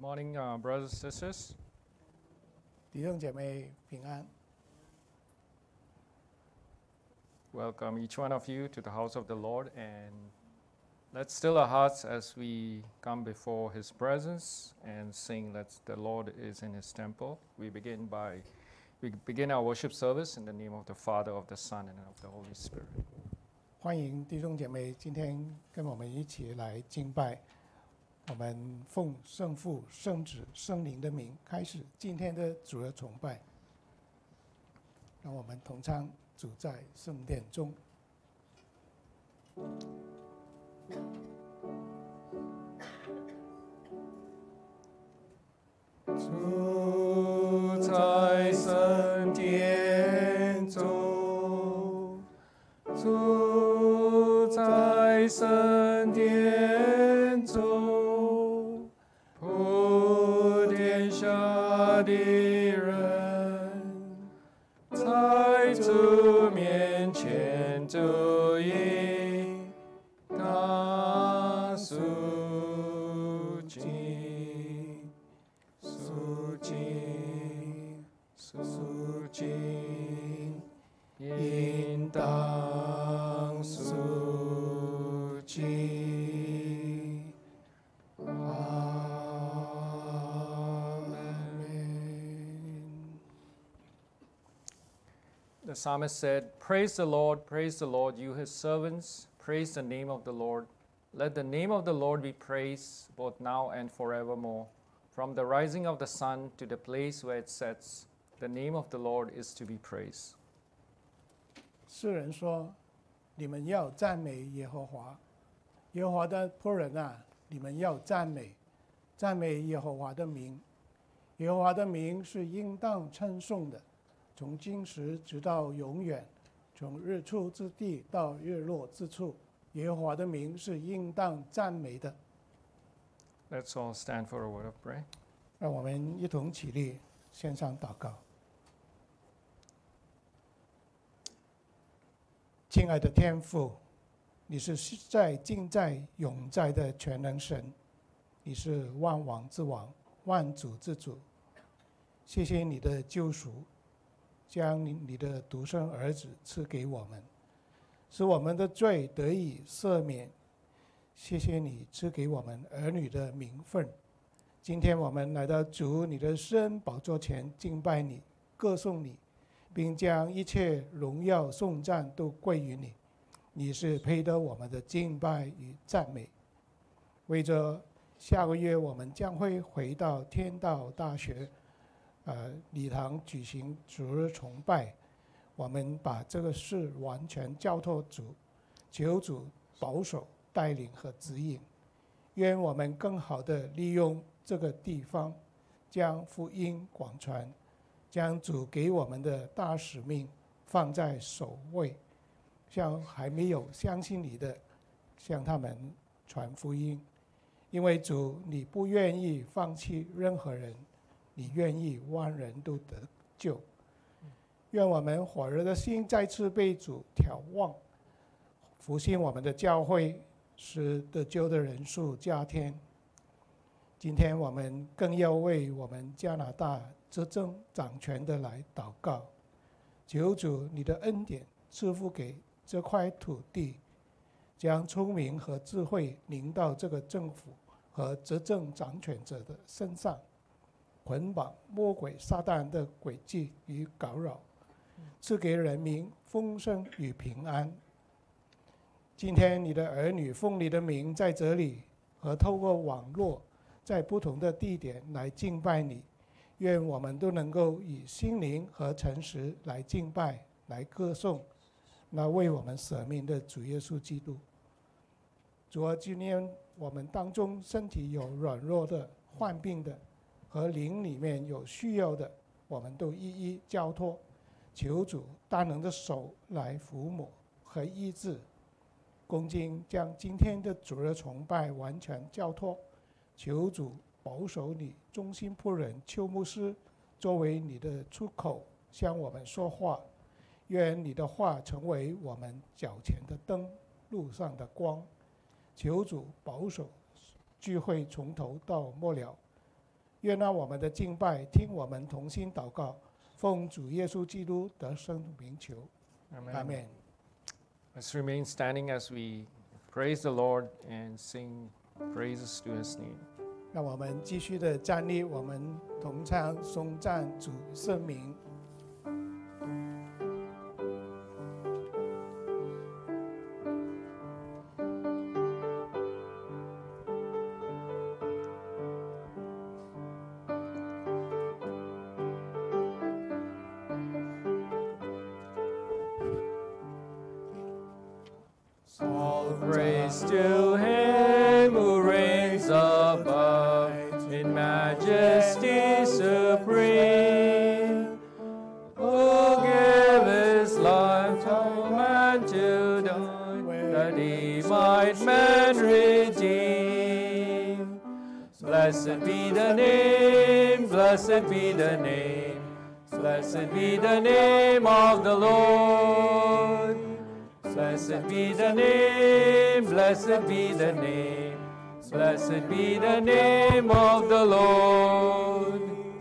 Morning, brothers and sisters. 弟兄姐妹平安。 Welcome each one of you to the house of the Lord, and let's still our hearts as we come before His presence and sing. Let's the Lord is in His temple. We begin our worship service in the name of the Father, of the Son, and of the Holy Spirit. 欢迎弟兄姐妹今天跟我们一起来敬拜。我们奉圣父、圣子、圣灵的名开始今天的主日崇拜。让我们同唱主在圣殿中。 主在圣殿中，主在圣殿中，普天下的人在主面前都应当肃静。肃静，应当肃静。阿门。The psalmist said, "Praise the Lord, you His servants. Praise the name of the Lord. Let the name of the Lord be praised, both now and forevermore. From the rising of the sun to the place where it sets, the name of the Lord is to be praised." 诗人说：“你们要赞美耶和华，耶和华的仆人啊，你们要赞美耶和华的名。耶和华的名是应当称颂的，从今时直到永远，从日出之地到日落之处，耶和华的名是应当赞美的。” Let's all stand for a word of prayer. 让我们一同起立，献上祷告。亲爱的天父，你是实在、今在、永在的全能神，你是万王之王、万主之主。谢谢你的救赎，将你的独生儿子赐给我们，使我们的罪得以赦免。谢谢你赐给我们儿女的名分。今天我们来到主你的施恩宝座前敬拜你、歌颂你，并将一切荣耀颂赞都归于你。你是配得我们的敬拜与赞美。为着下个月我们将会回到天道大学礼堂举行主日崇拜，我们把这个事完全交托主，求主保守带领和指引，愿我们更好地利用这个地方，将福音广传，将主给我们的大使命放在首位，向还没有相信你的，向他们传福音。因为主，你不愿意放弃任何人，你愿意万人都得救。愿我们火热的心再次被主眺望，复兴我们的教会，使得救的人数加添。今天我们更要为我们加拿大执政掌权的来祷告，求主你的恩典赐福给这块土地，将聪明和智慧临到这个政府和执政掌权者的身上，捆绑魔鬼撒旦的诡计与搞扰，赐给人民丰盛与平安。今天你的儿女奉你的名在这里和透过网络在不同的地点来敬拜你，愿我们都能够以心灵和诚实来敬拜，来歌颂那为我们舍命的主耶稣基督。主啊，今天我们当中身体有软弱的、患病的和灵里面有需要的，我们都一一交托，求主大能的手来抚摸和医治。恭敬将今天的主日崇拜完全交托，求主保守你忠心仆人邱牧师作为你的出口向我们说话，愿你的话成为我们脚前的灯，路上的光。求主保守聚会从头到末了， 悦纳我们的敬拜，听我们同心祷告，奉主耶稣基督得胜名求，阿门。 Let's remain standing as we praise the Lord and sing praises to His name. 让我们继续的站立，我们同唱颂赞主圣名。 All praise to Him who reigns above in majesty supreme, who gave His life to man to die, that He might man redeem. Blessed be the name, blessed be the name, blessed be the name of the Lord. Blessed be the name, blessed be the name, blessed be the name of the Lord.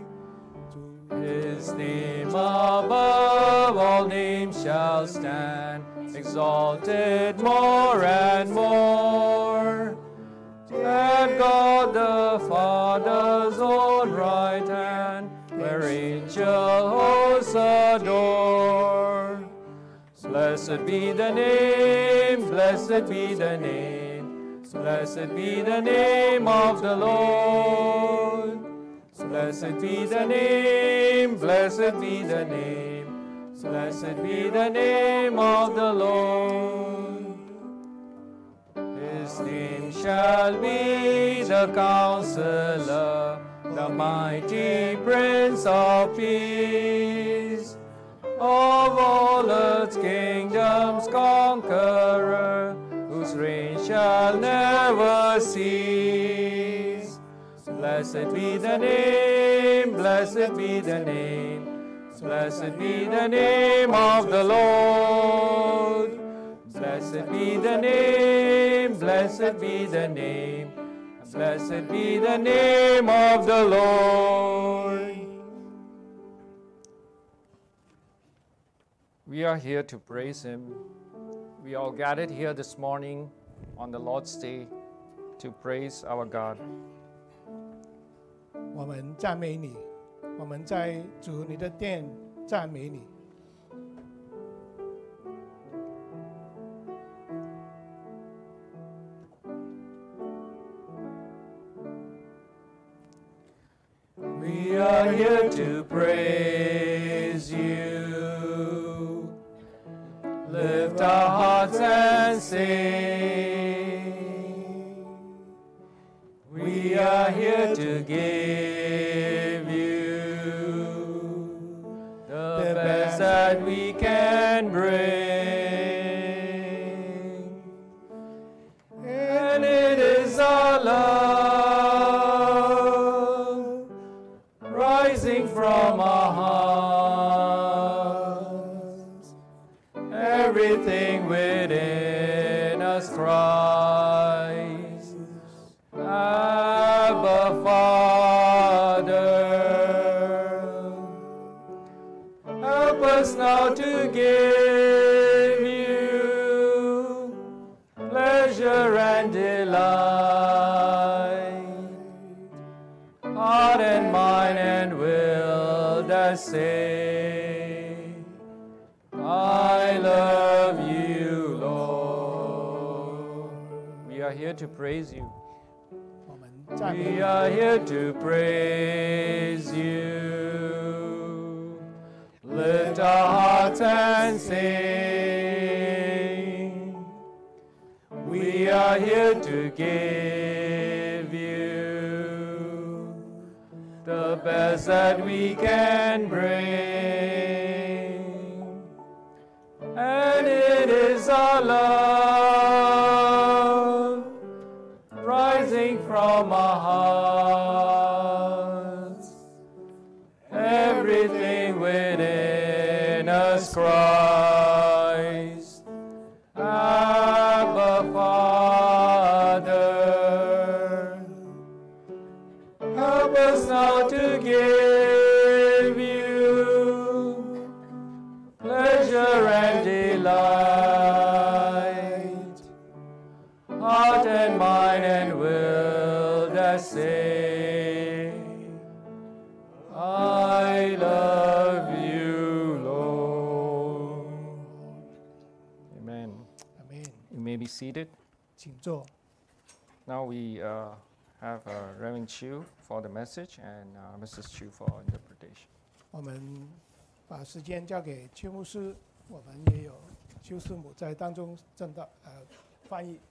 His name above all names shall stand, exalted more and more. At God the Father's own right hand, where angel hosts adore. Blessed be the name, blessed be the name, blessed be the name of the Lord. Blessed be the name, blessed be the name, blessed be the name of the Lord. His name shall be the Counselor, the mighty Prince of Peace. Of all earth's kingdoms conqueror, whose reign shall never cease. Blessed be the name, blessed be the name, blessed be the name of the Lord. Blessed be the name, blessed be the name, blessed be the name of the Lord. We are here to praise Him. We all gathered here this morning on the Lord's Day to praise our God. 我们赞美你，我们在主你的殿赞美你。 We are here to praise You. Lift our hearts and sing. We are here to give You the best that we can bring. And it is our love rising from our hearts. Everything within us cries, Abba, Father. Help us now to give You pleasure and delight, heart and mind and will that say, I love You, Lord. We are here to praise You. 我们赞美 We 你， are here to praise You. Lift our hearts and sing. We are here to give You the best that we can bring. And it is our love rising from our hearts. Everything within us cries, Abba, Father. Help us now say, I love you, Lord. Amen. Amen. You may be seated. 请坐。 Now we have Reverend Chu for the message and Mrs. Chu for interpretation. 我们把时间交给邱牧师，我们也有邱师母在当中翻译。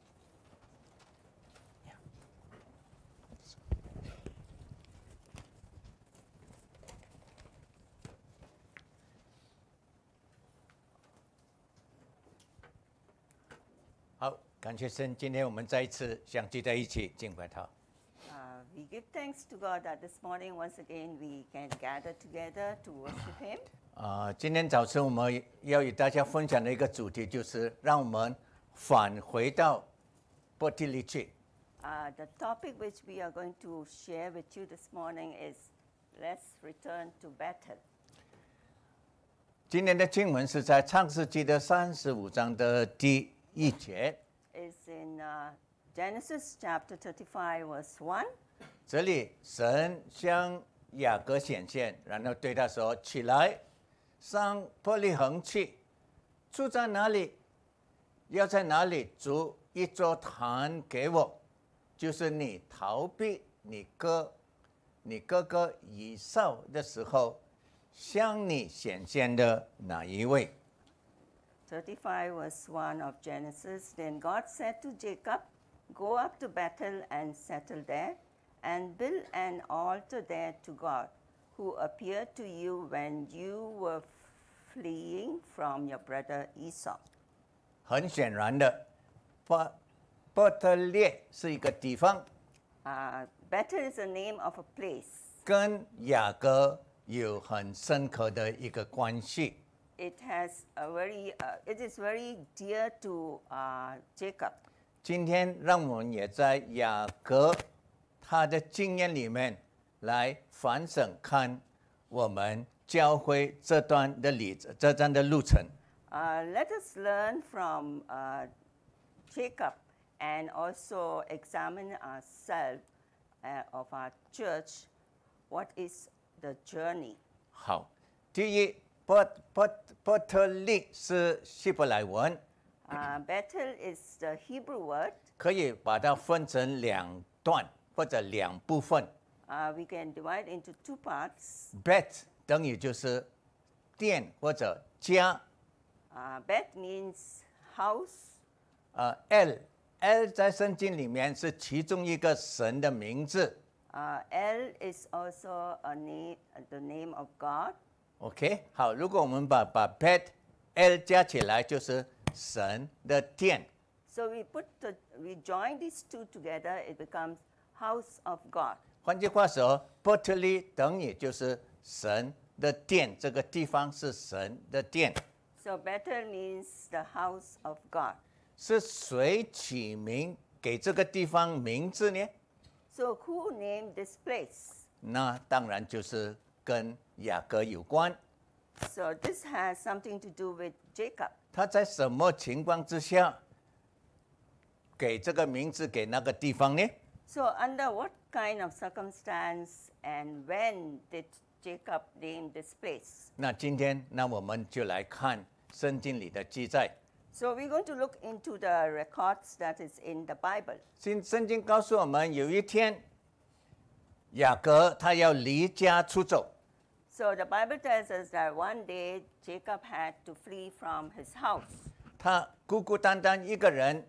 好，感谢神，今天我们再一次相聚在一起敬拜他。 We give thanks to God that this morning, once again, we can gather together to worship Him. 今天早晨我们要与大家分享的一个主题就是让我们返回到伯特利去。 The topic which we are going to share with you this morning is let's return to Bethel. 今天的经文是在创世纪的35章的第1节。 It's in Genesis chapter 35, verse 1. 这里神向雅各显现，然后对他说：“起来，上伯利恒去，住在哪里？要在哪里筑一座坛给我，就是你逃避你哥哥以扫的时候，向你显现的哪一位。” 35, verse 1 of Genesis. Then God said to Jacob, Go up to Bethel and settle there, and build an altar there to God, who appeared to you when you were fleeing from your brother Esau. 很显然的，伯特列是一个地方， Bethel is the name of a place. 跟雅各有很深刻的一个关系。 It is very dear to Jacob. 今天让我们也在雅各他的经验里面来反省看我们教会这段的路程。 Let us learn from Jacob and also examine ourselves of our church. What is the journey? 好，第一，伯特利是希伯来文。 Bethel is the Hebrew word. 可以把它分成2段或者2部分。 We can divide into 2 parts. Bet 等于就是殿或者家。 Bet means house. L 在圣经里面是其中一个神的名字。 L is also the name of God. OK， 好，如果我们把 Bet、L 加起来就是神的殿。 So we join these 2 together, it becomes house of God. 换句话说，伯特利等于就是神的殿，这个地方是神的殿。 So Bethel means the house of God. 是谁起名给这个地方名字呢？ So who named this place? 那当然就是跟雅各有关。 So this has something to do with Jacob. 他在什么情况之下给这个名字给那个地方呢？ So under what kind of circumstance and when did Jacob name this place? 那今天，那我们就来看圣经里的记载。 So we're going to look into the records that is in the Bible. 圣经告诉我们，有一天，雅各他要离家出走。 So the Bible tells us that one day Jacob had to flee from his house 他孤孤单单一个人，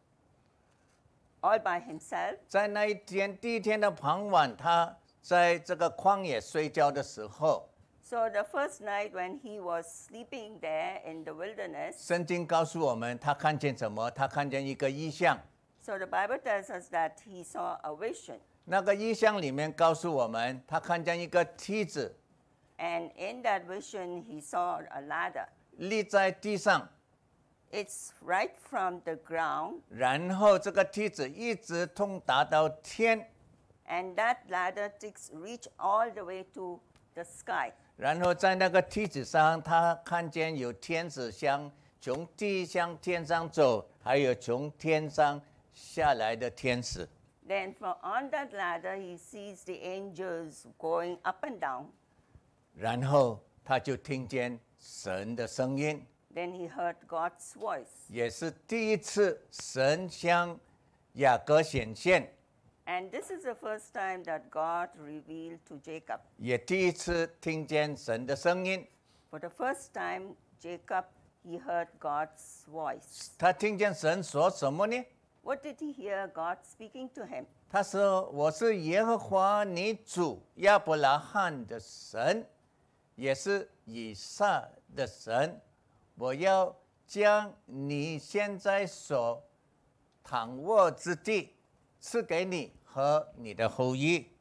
all by himself. 在那一天第一天的傍晚，他在这个旷野睡觉的时候， So the first night when he was sleeping there in the wilderness, 圣经告诉我们，他看见什么？他看见一个异象。 so the Bible tells us that he saw a vision. 那个异象里面告诉我们，他看见一个梯子 And in that vision, he saw a ladder. 立在地上， It's right from the ground, 然后这个梯子一直通达到天， and that ladder reach all the way to the sky. 然后在那个梯子上，他看见有天使从地向天上走，还有从天上下来的天使。 Then from on that ladder, he sees the angels going up and down. 然后他就听见神的声音， Then he heard God's voice. 也是第一次神向雅各显现， And this is the first time that God revealed to Jacob. 也第一次听见神的声音。 For the first time, Jacob, he heard God's voice. 他听见神说什么呢？ What did he hear God speaking to him? 他说：“我是耶和华你主亚伯拉罕的神，也是以撒的神。我要将你现在所躺卧之地赐给你和你的后裔。”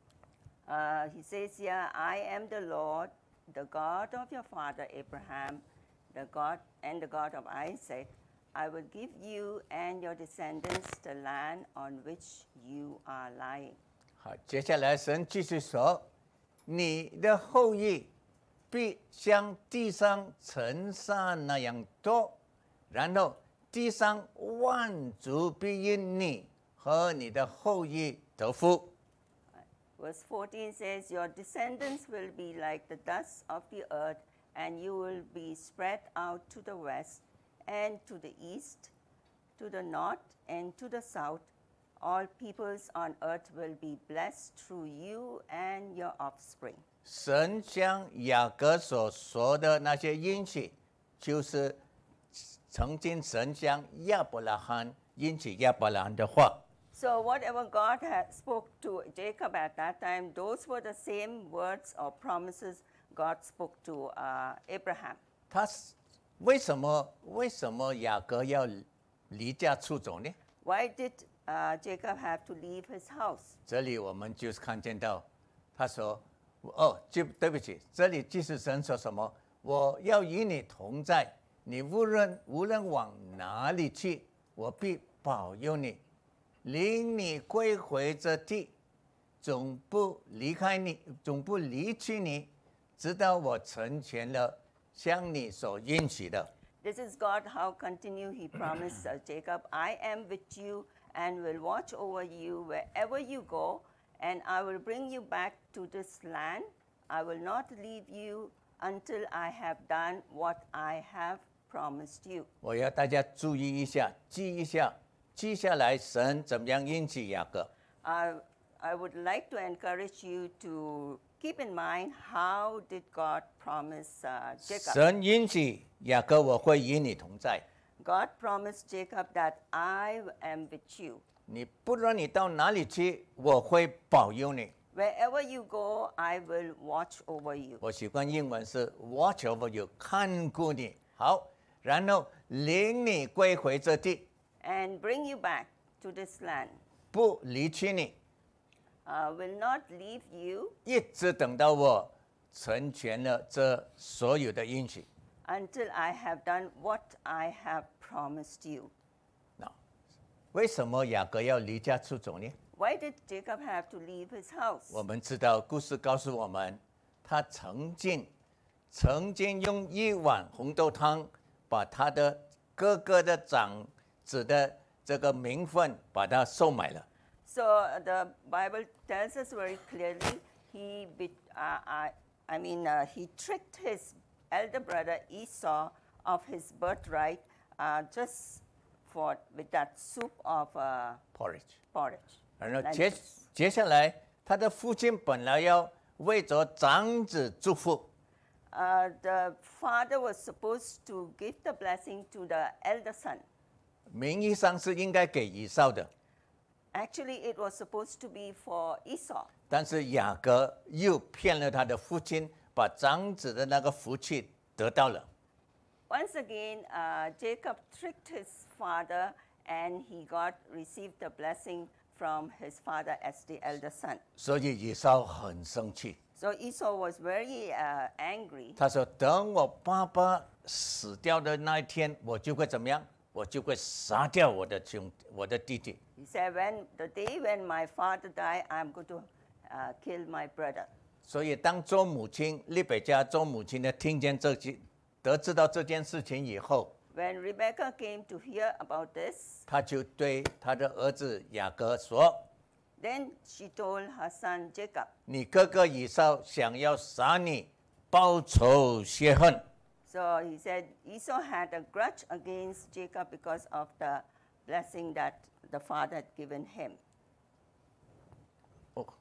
He says here, I am the Lord, the God of your father Abraham, the God and the God of Isaac. I will give you and your descendants the land on which you are lying. 好，接下来神继续说：“你的后裔必像地上尘沙那样多，然后地上万族必因你和你的后裔得福。” Verse 14 says, Your descendants will be like the dust of the earth, and you will be spread out to the west, and to the east, to the north, and to the south. All peoples on earth will be blessed through you and your offspring. 神向雅各所说的那些应许，就是曾经神向亚伯拉罕应许亚伯拉罕的话。 So whatever God had spoke to Jacob at that time, those were the same words or promises God spoke to Abraham. 他为什么雅各要离家出走呢？ Why did Jacob have to leave his house? 这里我们就是看见到，他说：“对不起，这里即是神说什么？我要与你同在，你无论往哪里去，我必保佑你，领你归回这地，总不离弃你，直到我成全了向你所应许的。” This is God how continue he promised Jacob, I am with you and will watch over you wherever you go, and I will bring you back to this land. I will not leave you until I have done what I have promised you. 我要大家注意一下，记下来神怎么样应许雅各。 I would like to encourage you to keep in mind how did God promise Jacob. 神应许雅各，我会与你同在。 God promised Jacob that I am with you. 你不论你到哪里去，我会保佑你。 Wherever you go, I will watch over you. 我习惯英文是 watch over you， 看顾你。好，然后领你归回这地， And bring you back to this land. 不离弃你， Will not leave you 一直等到我成全了这所有的应许。 until I have done what I have promised you. 那为什么雅各要离家出走呢？ Why did Jacob have to leave his house? 我们知道故事告诉我们，他曾经用一碗红豆汤把他的哥哥的长子的这个名分把他收买了。 So the Bible tells us very clearly he tricked his elder brother Esau of his birthright just with that soup of porridge. 然后 lentils. 接下来，他的父亲本来要为着长子祝福， The father was supposed to give the blessing to the elder son. 名义上是应该给以扫的， Actually, it was supposed to be for Esau. 但是雅各又骗了他的父亲，把长子的那个福气得到了。 Once again, Jacob tricked his father and he received the blessing from his father as the elder son. 所以以扫很生气， So Esau was very angry. 他说：“等我爸爸死掉的那一天，我就会怎么样？我就会杀掉我的弟弟。” He said, the day when my father died, I'm going to kill my brother. 所以当做母亲利百加做母亲的听见得知到这件事情以后， When Rebekah came to hear about this, 他就对他的儿子雅各说：“ Then she told her son Jacob. 你哥哥以扫想要杀你，报仇雪恨。 So he said Esau had a grudge against Jacob because of the blessing that the father had given him. 哦，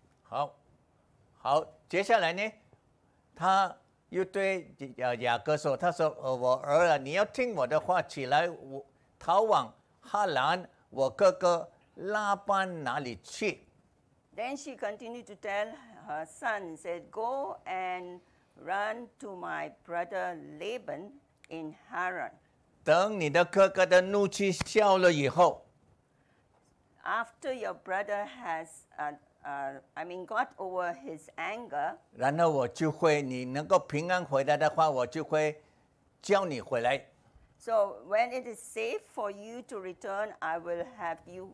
好，接下来呢，他又对雅各说：“他说，我儿啊，你要听我的话，起来，我逃往哈兰，我哥哥拉班那里去。” Then she continued to tell her son, said, "Go and run to my brother Laban in Haran. 等你的哥哥的怒气消了以后， After your brother has, got over his anger, 然后我就会，你能够平安回来的话，我就会叫你回来。 so when it is safe for you to return, I will have you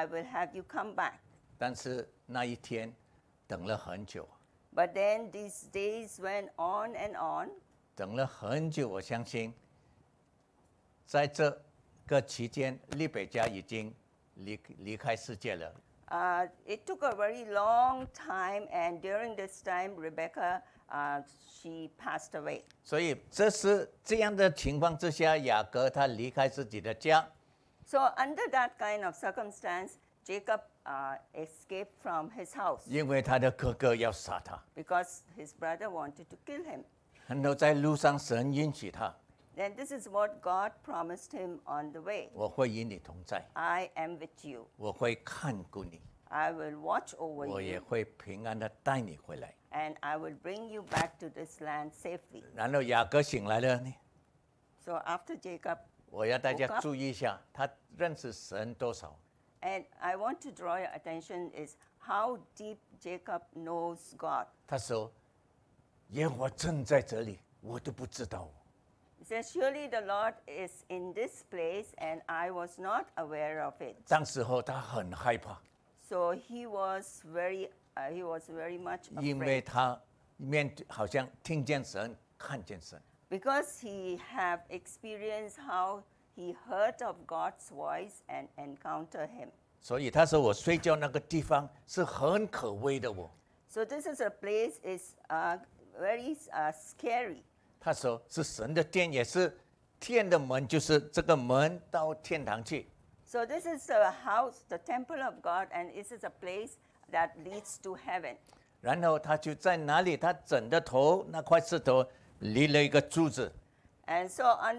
come back." 但是那一天等了很久， But then these days went on and on. 等了很久，我相信，在这个期间，利北家已经离开世界了。 It took a very long time, and during this time, Rebecca, she passed away. 所以这是这样的情况之下，雅各他离开自己的家， So under that kind of circumstance, Jacob escaped from his house 因为他的哥哥要杀他。 because his brother wanted to kill him. 然后在路上，神允许他， Then this is what God promised him on the way. 我会与你同在， I am with you. 我会看顾你， I will watch over 我也 you, 会平安的带你回来。 and I will bring you back to this land safely. 然后雅各醒来了呢， So after Jacob, 我要大家 woke up 注意一下，他认识神多少。 and I want to draw your attention is how deep Jacob knows God. 他说：“耶和华正在这里，我都不知道。 He says, "Surely the Lord is in this place, and I was not aware of it." ” 当时候他很害怕， So he was very much 因为 afraid 他好像听见神，看见神。 because he have experienced how he heard of God's voice and encounter him. 所以他说：“我睡觉那个地方是很可畏的。” So this is a place is very scary. 他说：“是神的殿，也是天的门，就是这个门到天堂去。” So this is the house, the temple of God, and this is a place that leads to heaven. 然后他就在哪里，他枕的头那块石头立了一个柱子， And so on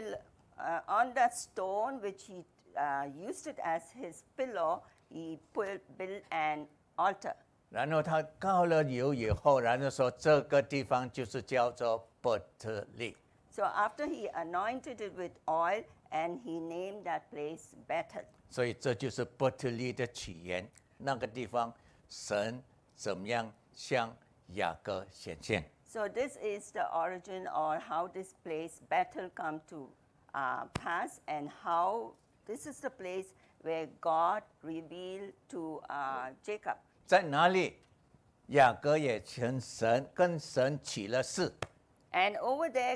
on that stone which he used it as his pillow, he built an altar. 然后他膏了油以后，然后说这个地方就是叫做伯特利。 So after he anointed it with oil, and he named that place Bethel. 所以这就是伯特利的起源。那个地方，神怎么样向雅各显现？ So this is the origin, or how this place Bethel come to pass, and how this is the place where God revealed to Jacob. 在哪里？雅各也跟神起了誓。 And over there,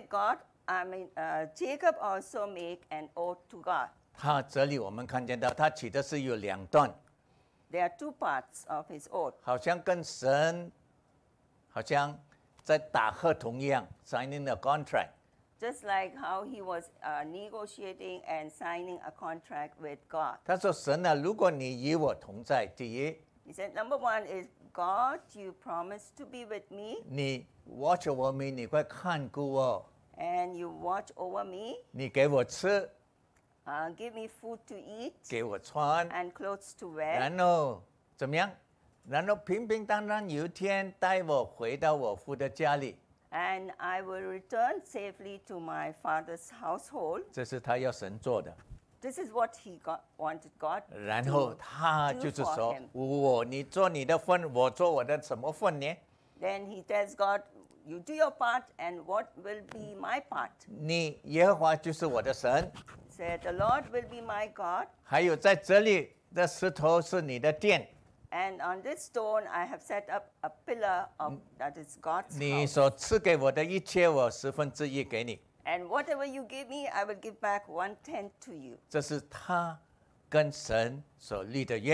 Jacob also make an oath to God. 他这里我们看见到，他起的誓有两段， There are two parts of his oath. 好像跟神，好像在打合同一样 ，signing a contract。 Just like how he was negotiating and signing a contract with God. 他说：“神啊，如果你与我同在，第一， He said, number one is, God, you promised to be with me, 你 watch over me，你会看顾我， and you watch over me, 你给我吃， give me food to eat 给我穿， and clothes to wear, 然后怎么样？然后平平淡淡有一天带我回到我父的家里， and I will return safely to my father's household." 这是他要神做的。 This is what he wanted God 然后 to 他 do 就是 for 说 him.：“ 你做你的份，我做我的什么份呢？ Then he tells God, "You do your part, and what will be my part?" 你耶和华就是我的神， He said, "The Lord will be my God, 还有在这里的石头是你的殿， and on this stone I have set up a pillar that is God's 你 house. 所赐给我的一切，我1/10给你。” And whatever you give me, I will give back 1/10 to you. 这是他跟神所立的约，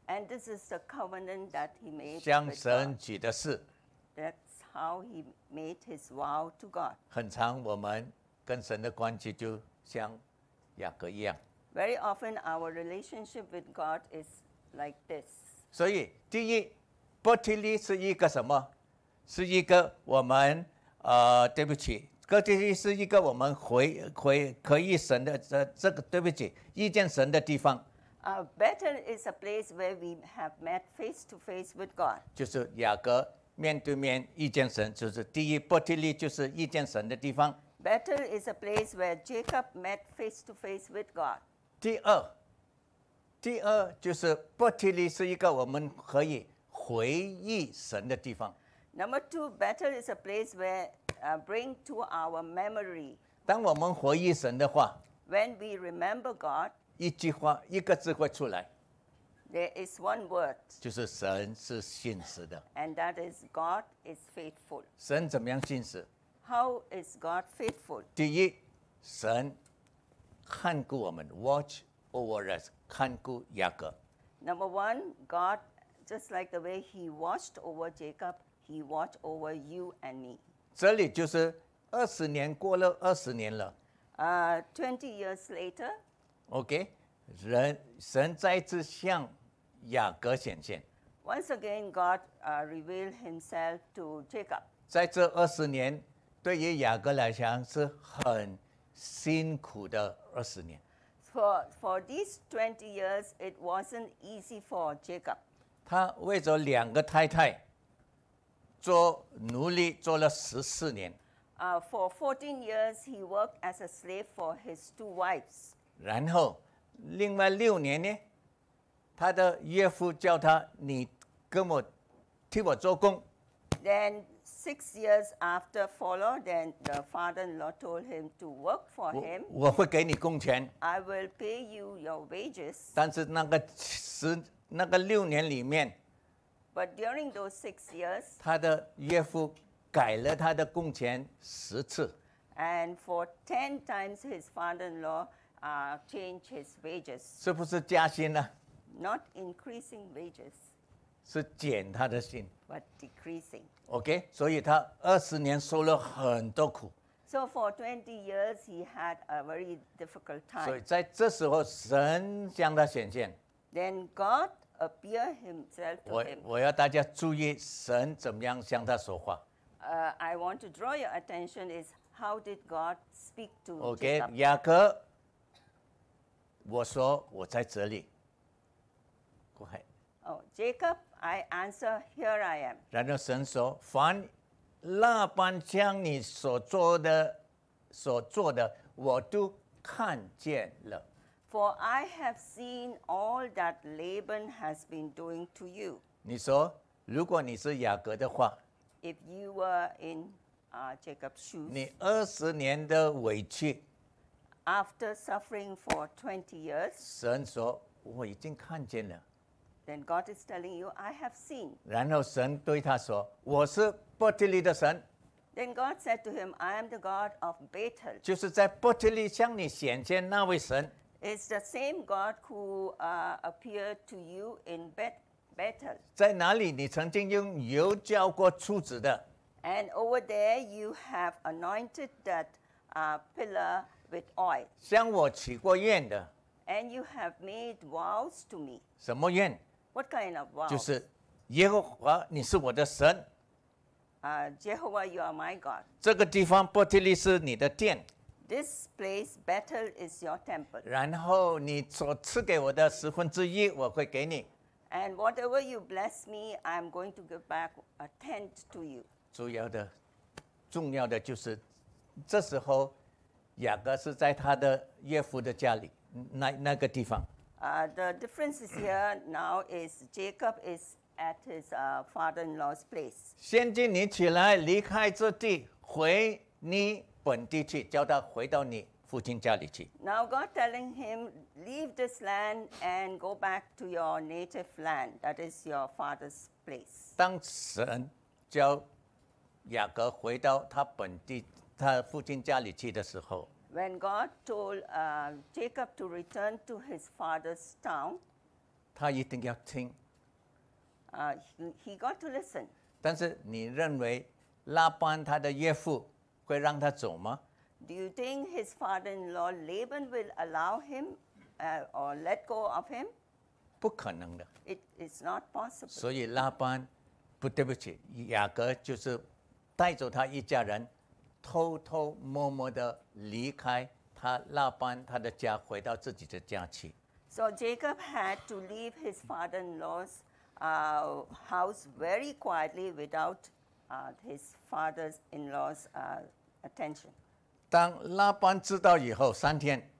And this is the covenant that he made 向 with 神 God. 举的誓。 That's how he made his vow to God. 很长，我们跟神的关系就像雅各一样。 Very often our relationship with God is like this. 所以，第一，伯提利是一个什么？是一个我们对不起，伯提利是一个我们可以神的这个对不起，遇见神的地方。 Bethel is a place where we have met face to face with God. 就是雅各面对面遇见神，就是第一，伯提利就是遇见神的地方。 Bethel is a place where Jacob met face to face with God. 第二就是伯提利是一个我们可以回忆神的地方。 Number two, Bethel is a place where bring to our memory. 当我们回忆神的话， When we remember God, 一句话一个字会出来， there is one word, 就是神是信实的。 and that is God is faithful. 神怎么样信实？ How is God faithful? 第一，神看顾我们 ，watch over us， 看顾雅各。 Number one, God, just like the way He watched over Jacob, He watched over you and me. 这里就是20年过了20年了 20 years later, ，OK， 神再次向雅各显现， once again God revealed Himself to Jacob. 在这20年，对于雅各来讲是很辛苦的20年。 For these 20 years, it wasn't easy for Jacob. 他为着2个太太做奴隶，做了14年。 For 14 years, he worked as a slave for his 2 wives. 然后另外6年呢，他的岳父叫他：“你替我做工。” Then 6 years after follow, then the father-in-law told him to work for him. 我会给你工钱， I will pay you your wages. 但是那个6年里面， But during those 6 years, 他的岳父改了他的工钱10次， and for 10 times his father-in-law changed his wages. 是不是加薪呢？ Not increasing wages, 是减他的薪。 but decreasing. OK， 所以他20年受了很多苦， So for 20 years, he had a very difficult 所以 time. 在这时候神向他显现。 Then God appeared himself to him. 我要大家注意神怎么样向他说话。 I want to draw your attention is how did God speak to OK， Jacob? 雅各，我说我在这里。Go ahead。 Oh, Jacob, I answer, here I am. 然后神说：“凡拉班将你所做的，我都看见了。 For I have seen all that Laban has been doing to you. 你说，如果你是雅各的话， If you were in Jacob's shoes, 你20年的委屈， after suffering for 20 years, 神说我已经看见了。 then God is telling you, I have seen. 然后神对他说：我是伯特利的神， Then God said to him, I am the God of Bethel. 就是在伯特利向你显现那位神。 It's the same God who appeared to you in Bethel. 在哪里你曾经用油浇过柱子的？ And over there you have anointed that pillar with oil. 向我起过愿的， And you have made vows to me. 什么愿？ What kind of vows? 就是耶和华，你是我的神。 Jehovah, you are my God. 这个地方伯特利是你的殿， This place, Bethel, is your temple. 然后你所赐给我的1/10我会给你。 And whatever you bless me, I'm going to give back a tenth to you. 重要的就是这时候雅各是在他的岳父的家里，那个地方。 The difference is here now is Jacob is at his father-in-law's place. 现今你起来离开这地，回你本地去，叫他回到你父亲家里去。 Now God telling him, leave this land and go back to your native land. That is your father's place. 当神叫雅各回到他本地、他父亲家里去的时候， When God told Jacob to return to his father's town, 他一定要听。 he got to listen. 但是你认为拉班他的岳父会让他走吗？ Do you think his father-in-law Laban will allow him or let go of him? 不可能的。 It is not possible. 所以拉班对不起，雅各就是带走他一家人，偷偷摸摸的离开拉班他的家，回到自己的家去。 So Jacob had to leave his father-in-law's house very quietly without his father-in-law's attention. 当拉班知道以后，3天，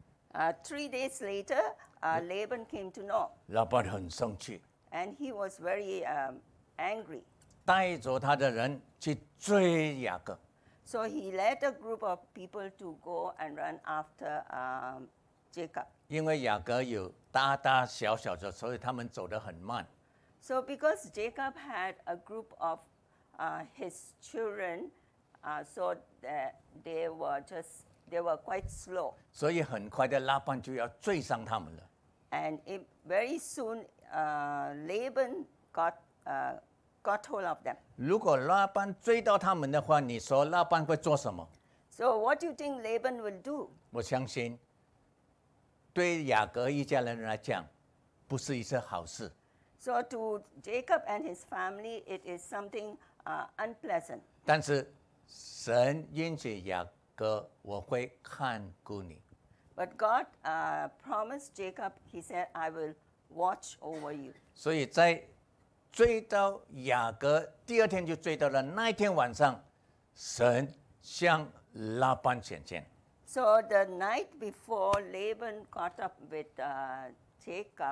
3 days later, Laban came to know, 拉班很生气， and he was very angry. 带走他的人去追雅各。 So he led a group of people to go and run after Jacob. 因为雅各有大大小小的，所以他们走得很慢。 So because Jacob had a group of his children, so that they were quite slow. 所以很快的拉班就要追上他们了。 And very soon, Laban got hold of them. 如果拉班追到他们的话，你说拉班会做什么？ So what do you think Laban will do? 我相信，对雅各一家人来讲，不是一件好事。 So to Jacob and his family, it is something unpleasant. 但是神允许雅各，我会看顾你。 But God promised Jacob, he said, I will watch over you. 所以在追到雅各第2天就追到了，那一天晚上，神向拉班显现。 So the night before Laban caught up with Jacob,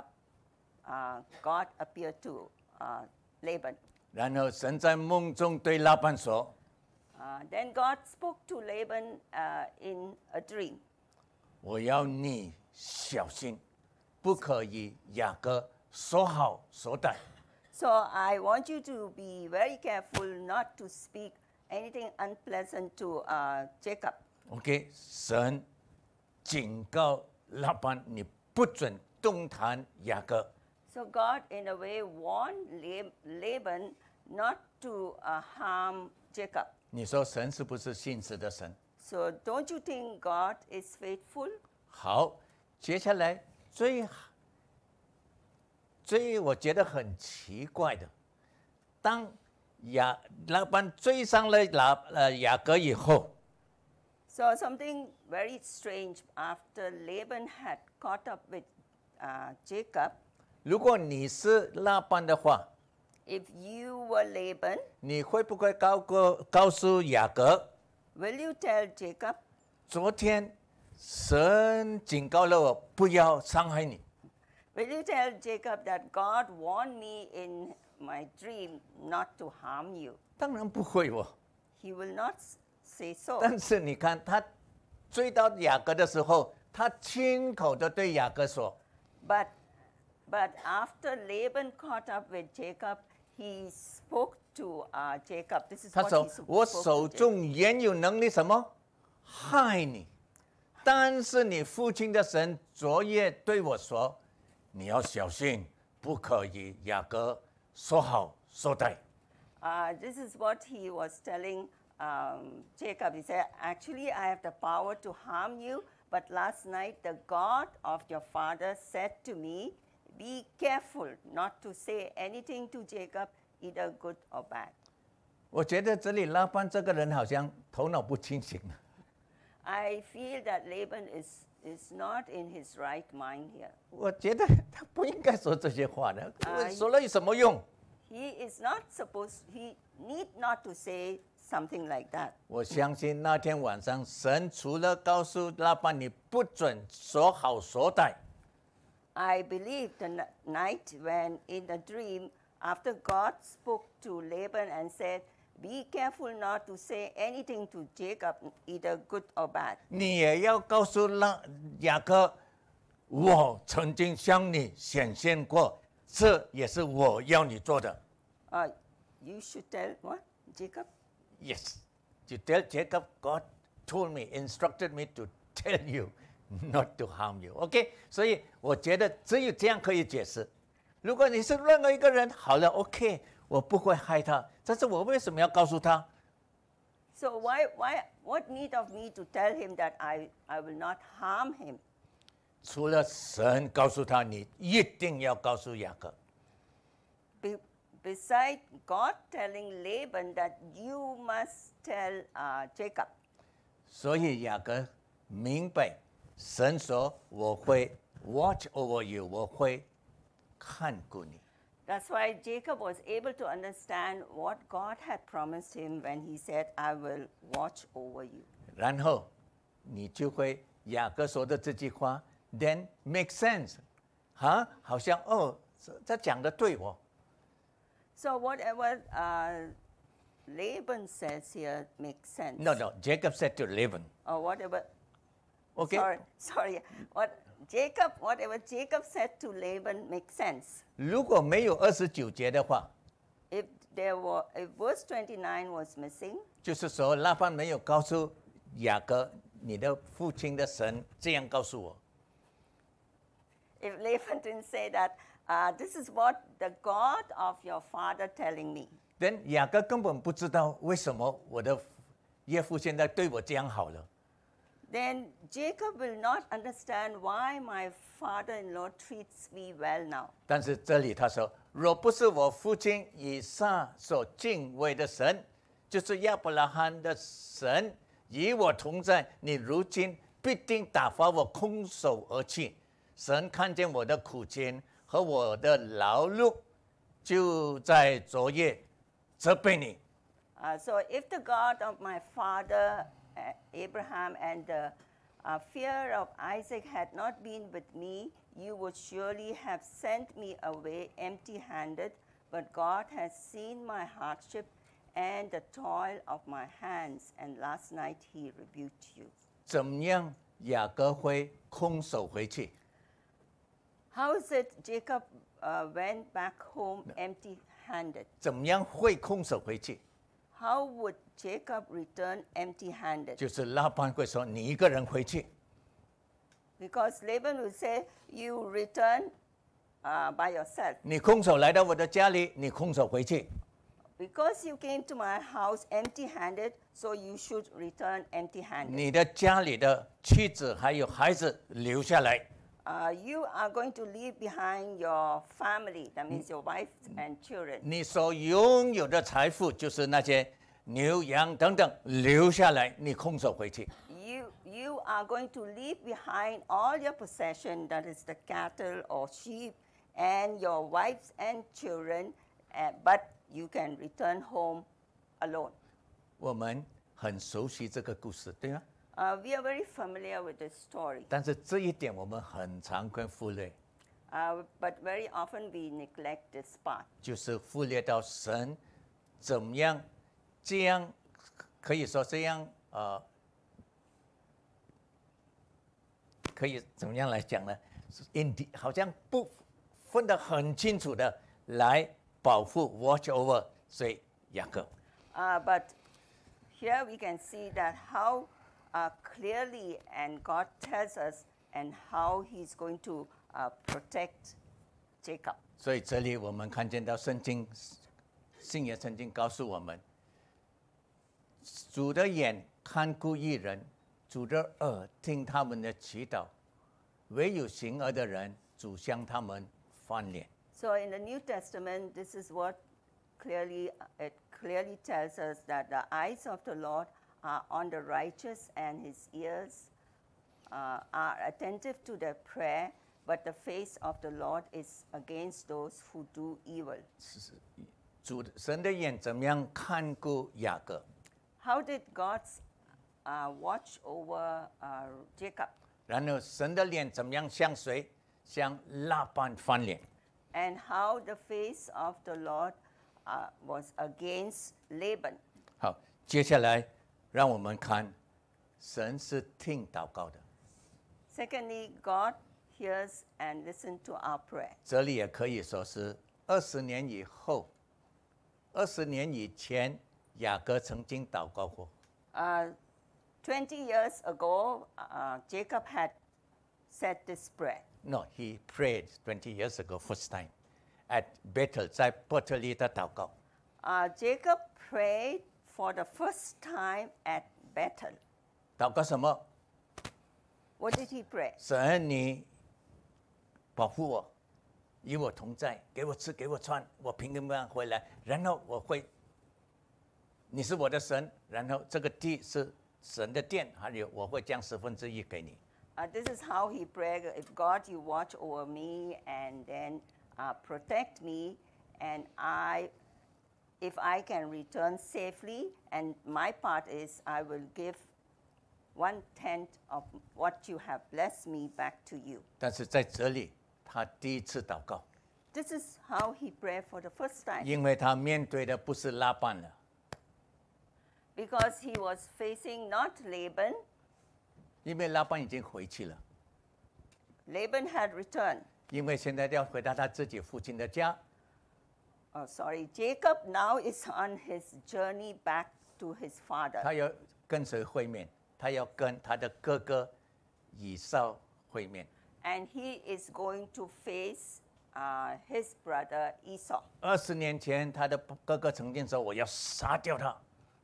God appeared to Laban. 然后神在梦中对拉班说 Then God spoke to Laban in a dream.：“ 我要你小心，不可以雅各说好说歹。” So I want you to be very careful not to speak anything unpleasant to Jacob. OK， 神警告拉班，你不准动弹雅各。 So God, in a way, warned Laban not to harm Jacob. 你说神是不是信实的神？ So don't you think God is faithful? 好，接下来最我觉得很奇怪的，当拉班追上了雅各以后， So something very strange after Laban had caught up with Jacob. 如果你是拉班的话， If you were Laban, 你会不会告诉雅各， will you tell Jacob, 昨天神警告了我，不要伤害你？ will you tell Jacob that God warned me in my dream not to harm you? 当然不会哦。 He will not say so. 但是你看，他追到雅各的时候，他亲口的对雅各说 But after Laban caught up with Jacob, he spoke to Jacob. This：“ is 他 what 说 he， 我 spoke 手 to Jacob. 中原有能力什么害你，但是你父亲的神昨夜对我说，你要小心，不可以雅各说好说歹。” This is what he was telling Jacob. He said, actually, I have the power to harm you, but last night the God of your father said to me, be careful not to say anything to Jacob, either good or bad. 我觉得这里拉班这个人好像头脑不清醒。 I feel that Laban is not in his right mind here. 我觉得他不应该说这些话的，说了有什么用？ He is not supposed, he need not to say something like that. 我相信那天晚上，神除了告诉拉班你不准说好说歹， I believe the night when in the dream, after God spoke to Laban and said, be careful not to say anything to Jacob, either good or bad. 你也要告诉雅各，我曾经向你显现过，这也是我要你做的。 You should tell what? Jacob? Yes, to tell Jacob, God told me, instructed me to tell you not to harm you. OK， 所以我觉得只有这样可以解释。 如果你是任何一个人，好了 ，OK， 我不会害他，但是我为什么要告诉他？ So what need of me to tell him that I will not harm him? 除了神告诉他，你一定要告诉雅各。 Beside God telling Laban that you must tell Jacob. 所以雅各明白，神说我会 watch over you， 我会看顾你。 That's why Jacob was able to understand what God had promised him when he said, I will watch over you. 然后你就会雅各说的这句话 ，then make sense， 好像哦，他讲的对哦。 So whatever Laban says here makes sense. No, Jacob said to Laban. Or whatever. Okay. Sorry. Whatever Jacob said to Laban makes sense. 如果没有29节的话， If verse 29 was missing, 就是说拉班没有告诉雅各，你的父亲的神这样告诉我。 if Laban didn't say that, this is what the God of your father telling me. 但雅各根本不知道为什么我的岳父现在对我这样好了。 Then Jacob will not understand why my father-in-law treats me well now. 但是这里他说，若不是我父亲以撒所敬畏的神，就是亚伯拉罕的神与我同在，你如今必定打发我空手而去。神看见我的苦情和我的劳碌，就在昨夜责备你。 So if the God of my father Abraham and the fear of Isaac had not been with me, you would surely have sent me away empty-handed. But God has seen my hardship and the toil of my hands, and last night he rebuked you. 怎么样雅各会空手回去？ How is it Jacob went back home empty-handed? 怎么样会空手回去？ How would Jacob return empty-handed? 就是拉班会说你一个人回去。 Because Laban will say, you return by yourself. 你空手来到我的家里，你空手回去。 Because you came to my house empty-handed, so you should return empty-handed. 你的家里的妻子还有孩子留下来。 You are going to leave behind your family, that means your wife and children. 你所拥有的财富就是那些牛羊等等留下来，你空手回去。 You are going to leave behind all your possession, that is the cattle or sheep, and your wives and children, but you can return home alone. 我们很熟悉这个故事，对吗？ We are very familiar with this story, 但是这一点我们很常会忽略， but very often we neglect this part. 就是忽略到神怎么样，这样可以说这样可以怎么样来讲呢？好像不分得很清楚的来保护 watch over 所以雅各。 But here we can see that how clearly and God tells us and how he's going to protect Jacob. 所以这里我们看见到圣经，新约圣经告诉我们，主的眼看顾义人，主的耳听他们的祈祷，唯有行恶的人，主向他们翻脸。 So in the New Testament, this is what it clearly tells us that the eyes of the Lord are on the righteous and his ears are attentive to their prayer, but the face of the Lord is against those who do evil. 神的眼怎么样看顾雅各？ How did God watch over Jacob? 然后神的脸怎么样向谁？向拉班翻脸。 And how the face of the Lord was against Laban. 好，接下来让我们看，神是听祷告的。 Secondly, God hears and listens to our prayer. 这里也可以说是20年以后，20年以前，雅各曾经祷告过。 20 years ago, Jacob had said this prayer. No, he prayed 20 years ago first time, at Bethel 在伯特利的祷告。 Jacob prayed for the first time at Bethel. 祷告什么？ What did he pray? 神，你保护我，与我同在，给我吃，给我穿，我平平安安回来，然后我会，你是我的神，然后这个地是神的殿，还有我会将1/10给你。 This is how he prayed. If God, you watch over me and then protect me, and if I can return safely, and my part is I will give 1/10 of what you have blessed me back to you. 但是在这里，他第一次祷告， This is how he prayed for the first time. 因为他面对的不是拉班了， Because he was facing not Laban. 因为拉班已经回去了， Laban had returned. 因为现在要回到他自己父亲的家， Jacob now is on his journey back to his father. 他要跟谁会面？他要跟他的哥哥以扫会面。 And he is going to face his brother Esau. 20年前，他的哥哥曾经说：“我要杀掉他。”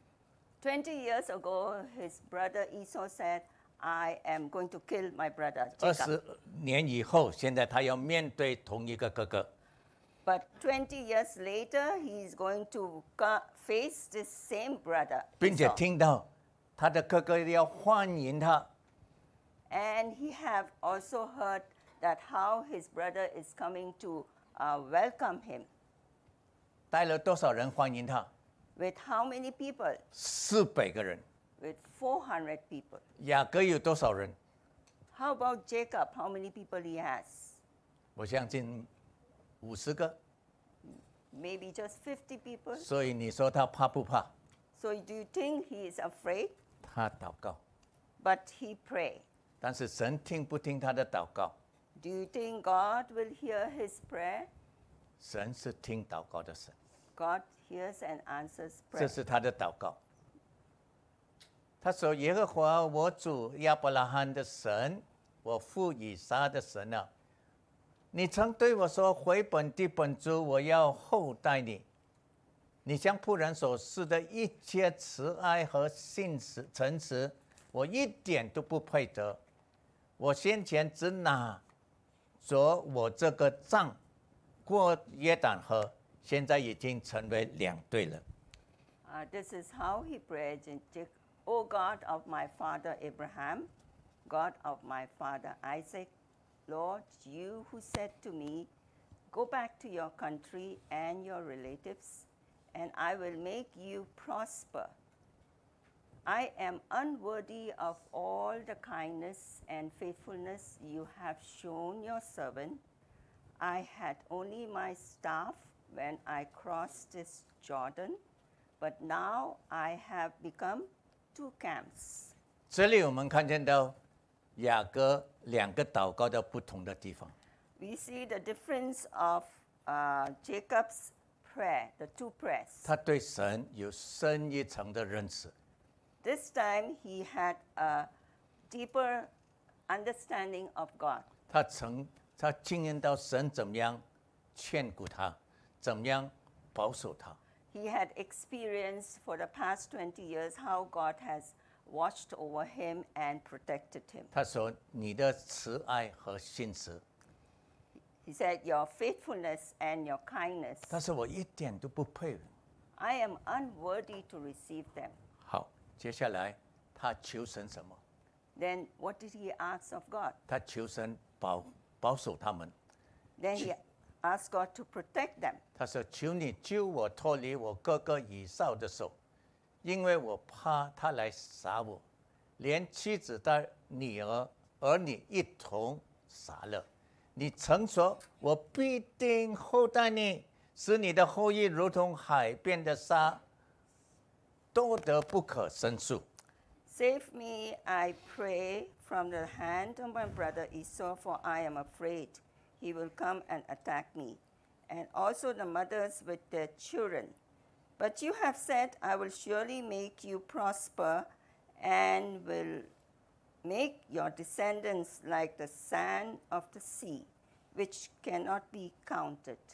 20 years ago, his brother Esau said, I am going to kill my brother 20 Jacob. 年以后，现在他要面对同一个哥哥， But 20 years later, he is going to face this same brother 并且 Esau. 听到他的哥哥要欢迎他， And he have also heard that how his brother is coming to welcome him. 带了多少人欢迎他？ With how many people? 400个人。 With 400 people. 雅各有多少人？ How about Jacob? How many people he has? 我相信50个。 Maybe just 50 people. 所以你说他怕不怕？ So do you think he is afraid? 他祷告， But he prayed. 但是神听不听他的祷告？ Do you think God will hear his prayer? 神是听祷告的神， God hears and answers 这 prayer. 是他的祷告。他说：“耶和华我主亚伯拉罕的神，我父以撒的神啊，你曾对我说：回本地本族，我要厚待你。你向仆人所示的一切慈爱和信实诚实，我一点都不配得。我先前只拿着我这个杖过约旦河，现在已经成为2队了。” This is how he prayed. O God of my father Abraham, God of my father Isaac, Lord, you who said to me, go back to your country and your relatives, and I will make you prosper. I am unworthy of all the kindness and faithfulness you have shown your servant. I had only my staff when I crossed this Jordan, but now I have become 2 camps. 这里我们看见到雅各2个祷告的不同的地方。 We see the difference of Jacob's prayer, the 2 prayers. 他对神有深一层的认识， This time he had a deeper understanding of God. 他经验到神怎么样眷顾他，怎么样保守他。 He had experienced for the past 20 years how God has watched over him and protected him. 他说：“你的慈爱和信实。” He said, your faithfulness and your kindness, 但是我一点都不配。 I am unworthy to receive them. 好，接下来他求神什么？ Then what did he ask of God? 他求神保守他们。 Then he asked God to protect them. 他说：“求你救我脱离我哥哥以扫的手，因为我怕他来杀我，连妻子带女儿女一同杀了。你曾说，我必定厚待你，使你的后裔如同海边的沙，多得不可胜数。” Save me, I pray, from the hand of my brother Esau, for I am afraid he will come and attack me, and also the mothers with their children. But you have said, I will surely make you prosper and will make your descendants like the sand of the sea, which cannot be counted.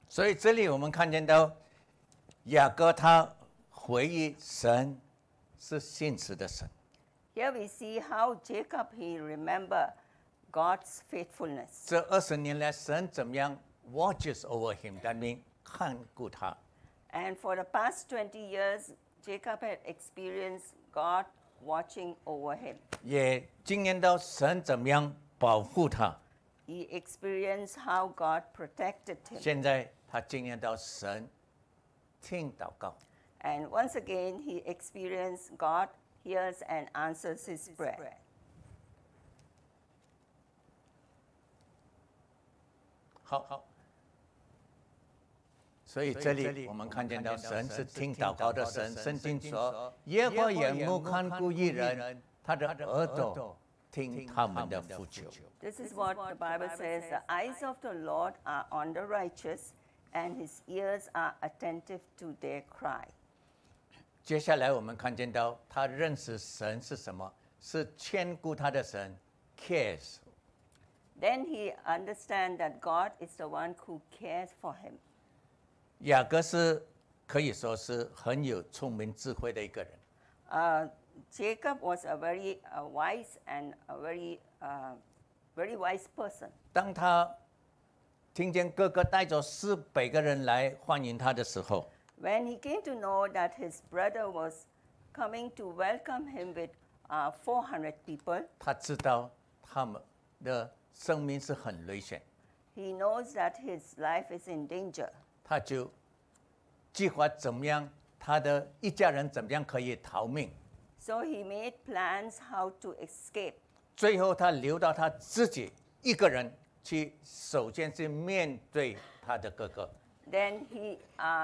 所以这里我们看见到雅各他回忆神是信实的神。 Here we see how Jacob he remember God's faithfulness. 这20年来，神怎么样 watches over him， that means 看顾他。 And for the past 20 years, Jacob had experienced God watching over him. 也经验到神怎么样保护他。 He experienced how God protected him. 现在他经验到神听祷告。 And once again, he experienced God hears and answers his prayer. 好，所以这里我们看见到神是听祷告的神。圣经说，耶和华眼目看顾义人，他的耳朵听他们的呼求。 This is what the Bible says, the eyes of the Lord are on the righteous, and his ears are attentive to their cry. 接下来我们看见到他认识神是什么，是牵顾他的神 ，cares。 Then he understands that God is the one who cares for him. 雅各是可以说是很有聪明智慧的一个人。 Jacob was a very wise and a very wise person. 当他听见哥哥带着400个人来欢迎他的时候， When he came to know that his brother was coming to welcome him with 400 people, 他知道他们的生命是很危险， he knows that his life is in danger. 他就计划怎么样，他的一家人怎么样可以逃命。 So he made plans how to escape. 最后他留到他自己一个人去，首先去面对他的哥哥。 Then he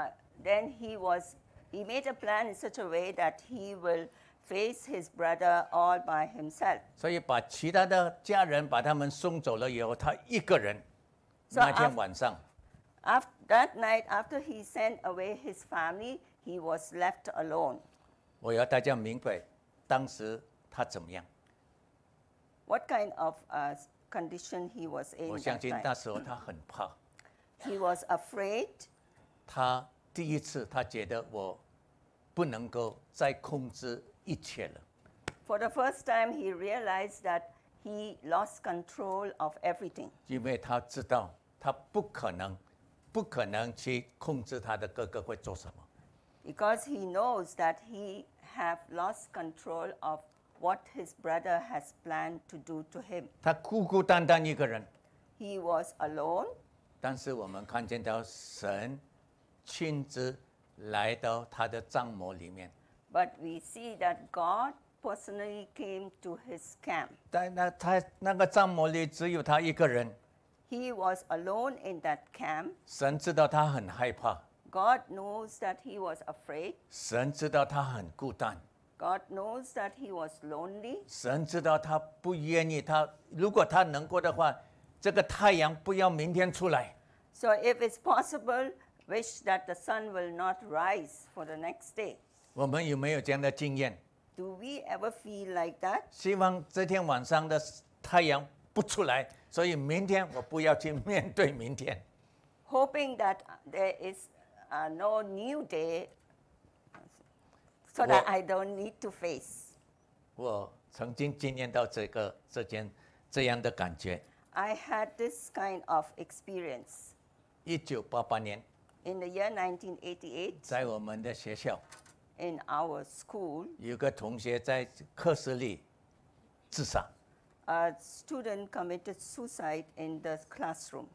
made a plan in such a way that he will face his brother all by himself. 所以把其他的家人把他们送走了以后，他一个人。 So 那天晚上， That night, after he sent away his family, he was left alone. 我要大家明白，当时他怎么样？ What kind of condition he was in 我相 that 信 time? 那时候他很怕， He was afraid. 他第一次他觉得我不能够再控制一切了。 For the first time, he realized that he lost control of everything 因为他知道他不可能去控制他的哥哥会做什么。 because he knows that he have lost control of what his brother has planned to do to him. 他孤孤单单一个人， He was alone, 但是我们看见到神亲自来到他的帐幕里面。 but we see that God personally came to his camp. 但他那个帐幕里只有他一个人， He was alone in that camp. 神知道他很害怕， God knows that he was afraid. 神知道他很孤单， God knows that he was lonely. 神知道他不愿意如果他能够的话，这个太阳不要明天出来。 So if it's possible, wish that the sun will not rise for the next day. 我们有没有这样的经验？ Do we ever feel like that? 希望这天晚上的太阳不出来，所以明天我不要去面对明天。 Hoping that there is no new day so that I don't need to face. 我曾经经验到这样的感觉。 I had this kind of experience. 1988年， In the year 1988, 在我们的学校， in our school, 有个同学在课室里自杀。 a student committed suicide in the classroom.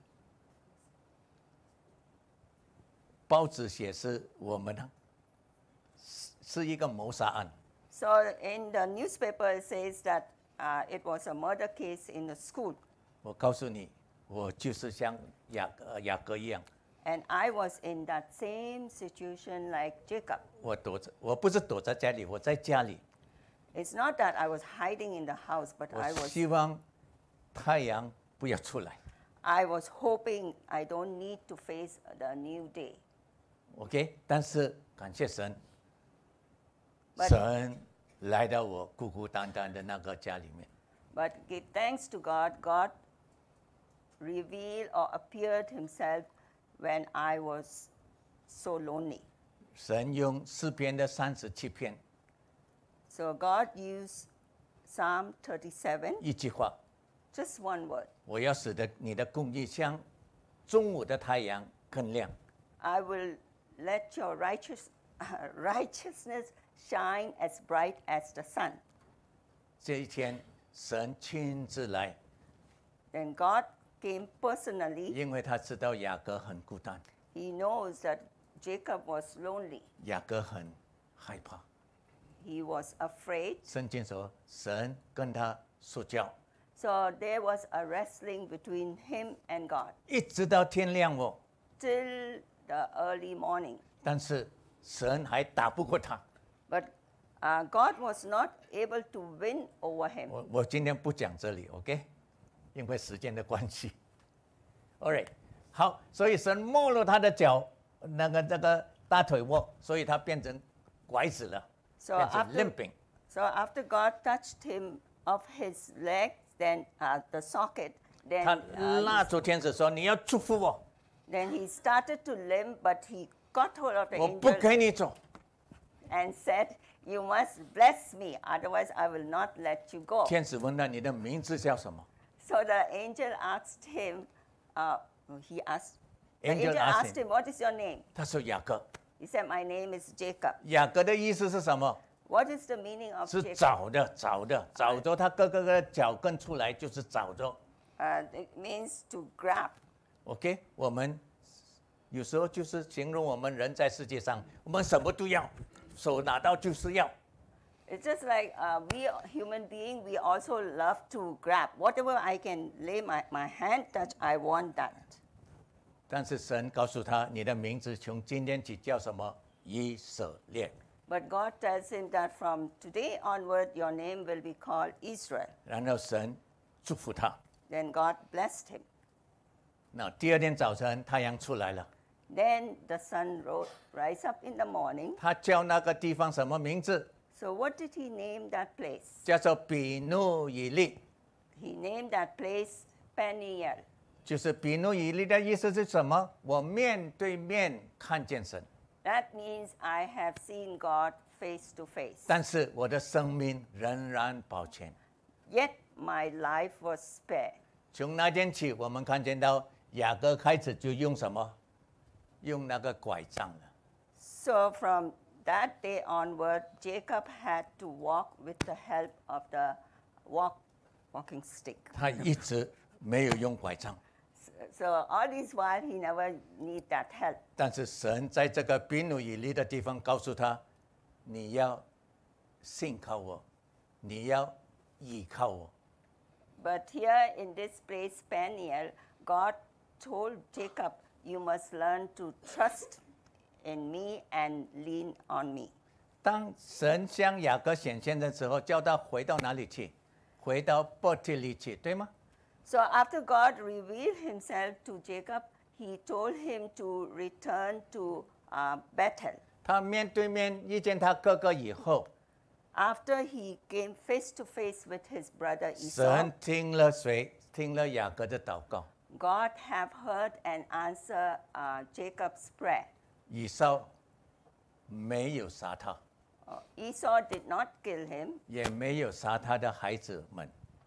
报纸写是我们是一个谋杀案。 So in the newspaper, it says that it was a murder case in the school. 我告诉你，我就是像雅各一样， And I was in that same situation like Jacob. 我不是躲在家里，我在家里。 It's not that I was hiding in the house, but 我 I was 希望太阳不要出来。 hoping I don't need to face the new day. OK， 但是感谢神， But- 神来到我孤孤单单的那个家里面。 But give thanks to God, God revealed or appeared himself when I was so lonely. 神用诗篇的37篇 So God used Psalm 37, 一句话， just one word. 我要使得你的公义像中午的太阳更亮。 I will let your righteousness shine as bright as the sun. 这一天，神亲自来， Then God came personally. 因为他知道雅各很孤单， He knows that Jacob was lonely. 雅各很害怕。 He was afraid. 圣经说，神跟他说教， So there was a wrestling between him and God 一直到天亮哦。 till the early morning. 但是神还打不过他。 But God was not able to win over him. 我今天不讲这里 ，OK？ 因为时间的关系。All right， 好，所以神没了他的脚，那个大腿窝，所以他变成拐子了， So 变成 limping。 after God touched him of his legs, then the socket, 他 then 拉住天使说：“你要祝福我， then he started to limp, but he got hold of the 我不 angel 给你走。 and said, "You must bless me, otherwise I will not let you go." 天使问他：“你的名字叫什么 So the angel asked him, the Angel angel asked asked him, "What is your name?" 他说：“雅各。 He said, "My name is Jacob." 雅各的意思是什么？ What is the meaning of 是 Jacob? 找着他哥哥的脚跟出来，就是找着。 It means to grab. OK， 我们有时候就是形容我们人在世界上，我们什么都要，手拿到就是要。 It's just like we human being, we also love to grab. Whatever I can lay my hand touch, I want that. 但是神告诉他，你的名字从今天起叫什么？以色列。 But God tells him that from today onward, your name will be called Israel. 然后神祝福他。 Then God blessed him. 那第二天早晨，太阳出来了， Then the sun rise up in the morning. 他叫那个地方什么名字？ So what did he name that place? 叫做比努以利。 He named that place Peniel. 就是比努以利的意思是什么？我面对面看见神， That means I have seen God face to face. 但是我的生命仍然保全。 Yet my life was spared. 从那天起，我们看见到雅各开始就用什么？用那个拐杖了。 So from that day onward, Jacob had to walk with the help of the walking stick. 他一直没有用拐杖， So all this while, he never need that help. 但是神在这个比努以利的地方告诉他：你要信靠我，你要依靠我。 But here in this place, Peniel, God told Jacob, "You must learn to trust in me and lean on me." 当神向雅各显现的时候，叫他回到哪里去？回到伯特利去，对吗？ So after God revealed himself to Jacob, he told him to return to Bethel. 他面对面遇见他哥哥以后， After he came face to face with his brother 神 Esau, 听了谁？听了雅各的祷告。 God have heard and answered Jacob's prayer. 以扫没有杀他， Esau did not kill him. 也没有杀他的孩子们。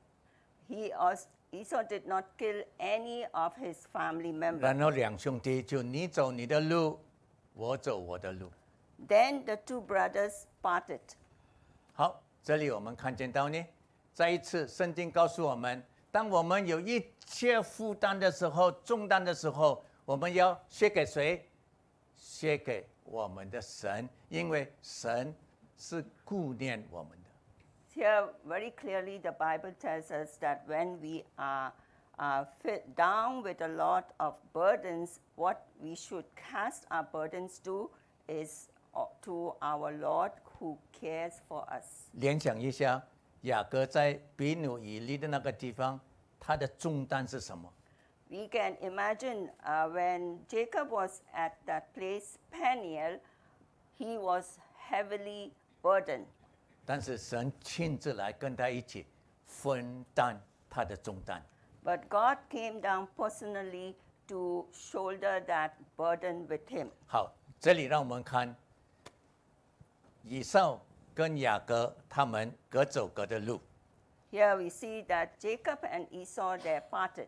Esau did not kill any of his family members. 然后两兄弟就你走你的路，我走我的路。 Then the two brothers parted. 好，这里我们看见到呢，再一次圣经告诉我们，当我们有一切负担的时候、重担的时候，我们要写给谁？写给我们的神，因为神是顾念我们的。 Here, very clearly, the Bible tells us that when we are down with a lot of burdens, what we should cast our burdens to is to our Lord who cares for us. 联想一下，雅各在比努以利的那个地方，他的重担是什么？ We can imagine when Jacob was at that place, Peniel, he was heavily burdened. 但是神亲自来跟他一起分担他的重担。 But God came down personally to shoulder that burden with him. 好，这里让我们看以扫跟雅各他们各走各的路。 Here we see that Jacob and Esau, they parted.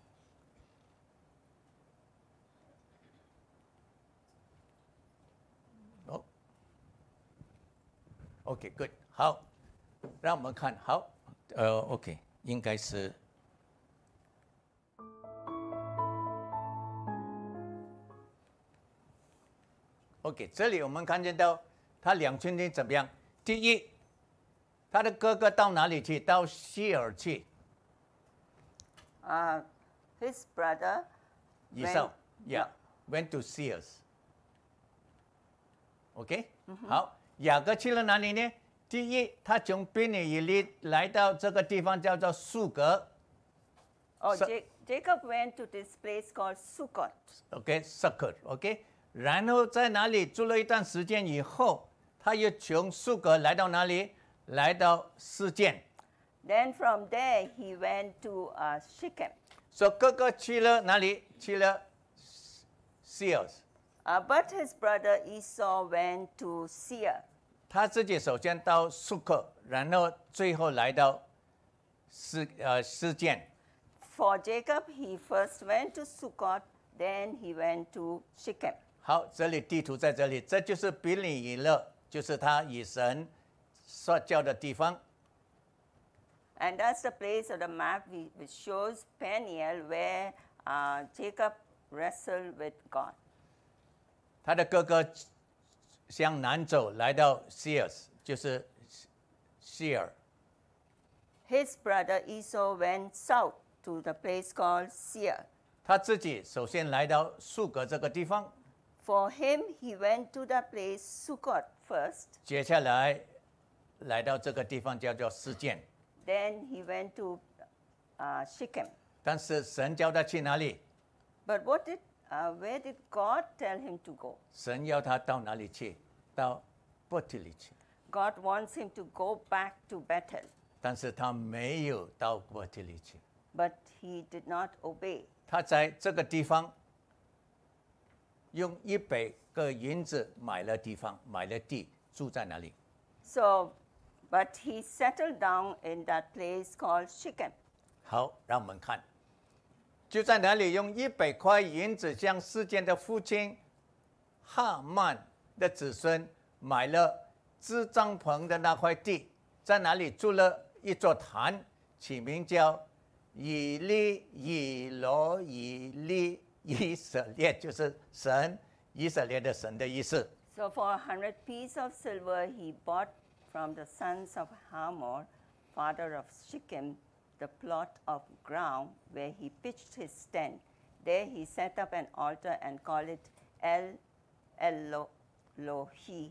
OK, good， 好，让我们看，好，OK， 应该是 OK， 这里我们看见到他两兄弟怎么样？第一，他的哥哥到哪里去？到希尔去。 His brother 以扫 ，Yeah， went to Seir。OK， 好，雅各去了哪里呢？第一，他从便尼以利来到这个地方叫做苏格。 Oh, Jacob went to this place called Sukkot. OK， 然后在哪里住了一段时间以后，他又从苏格来到哪里？来到示剑。 Then from there he went to Shechem. 所以哥哥去了哪里？去了 Seir。 But his brother Esau went to Seir. 他自己首先到苏克，然后最后来到示剑。 For Jacob, he first went to Sukkot, then he went to Shechem. 好，这里地图在这里，这就是比利以勒，就是他与神所教的地方。 And that's the place of the map which shows Peniel where Jacob wrestled with God. 他的哥哥向南走，来到 Seir， 就是希尔。 His brother Esau went south to the place called Seir. 他自己首先来到苏格这个地方， For him, he went to the place Sukkot first, 接下来来到这个地方叫做示剑。 then he went to Shechem. 但是神叫他去哪里？ But where did God tell him to go? 神要他到哪里去？到伯特利去。 God wants him to go back to Bethel, 但是他没有到伯特利去， but he did not obey. 他在这个地方用100个银子买了地方，买了地，住在哪里？ So, but he settled down in that place called Shechem. 好，让我们看，就在哪里用100块银子向示剑的父亲哈曼的子孙买了支帐篷的那块地，在哪里筑了一座坛，起名叫以利以罗以利以色列，就是神以色列的神的意思。 So for 100 pieces of silver, he bought from the sons of Hamor, father of Shechem, the plot of ground where he pitched his tent. There he set up an altar and called it El Elohi.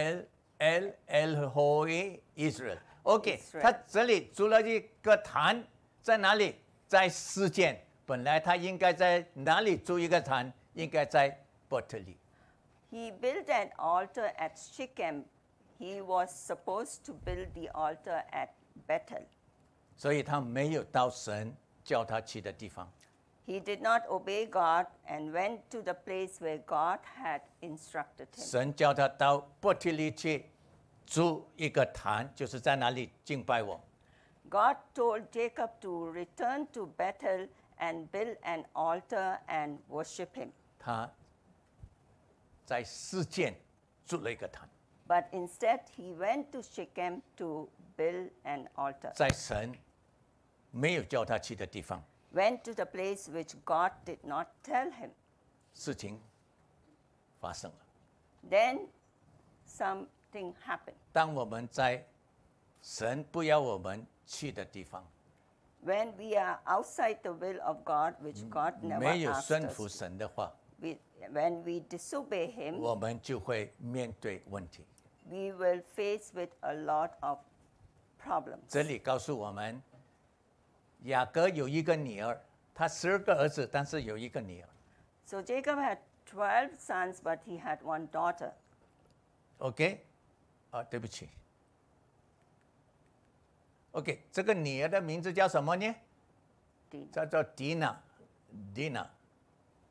El Hoi Israel。OK， Israel 他这里筑了一个坛，在哪里？在示剑。本来他应该在哪里筑一个坛？应该在伯特利。 He built an altar at Shechem. He was supposed to build the altar at Bethel. 所以他没有到神叫他去的地方。 He did not obey God and went to the place where God had instructed him. 神叫他到伯特利去筑一个坛，就是在哪里敬拜我。 God told Jacob to return to Bethel and build an altar and worship him. 他在示剑筑了一个坛， But instead, he went to Shechem to build an altar. 在神没有叫他去的地方， Went to the place which God did not tell him. 事情发生了。 Then something happened. 当我们在神不要我们去的地方， When we are outside the will of God, which God never 没有 asked 顺服 us, 神的话， when we disobey him, 我们就会面对问题。 we will face with a lot of problems. 这里告诉我们，雅各有一个女儿，他12个儿子，但是有一个女儿。 So Jacob had 12 sons, but he had one daughter. OK， 对不起。OK， 这个女儿的名字叫什么呢？ Dinah. 叫做 Dina。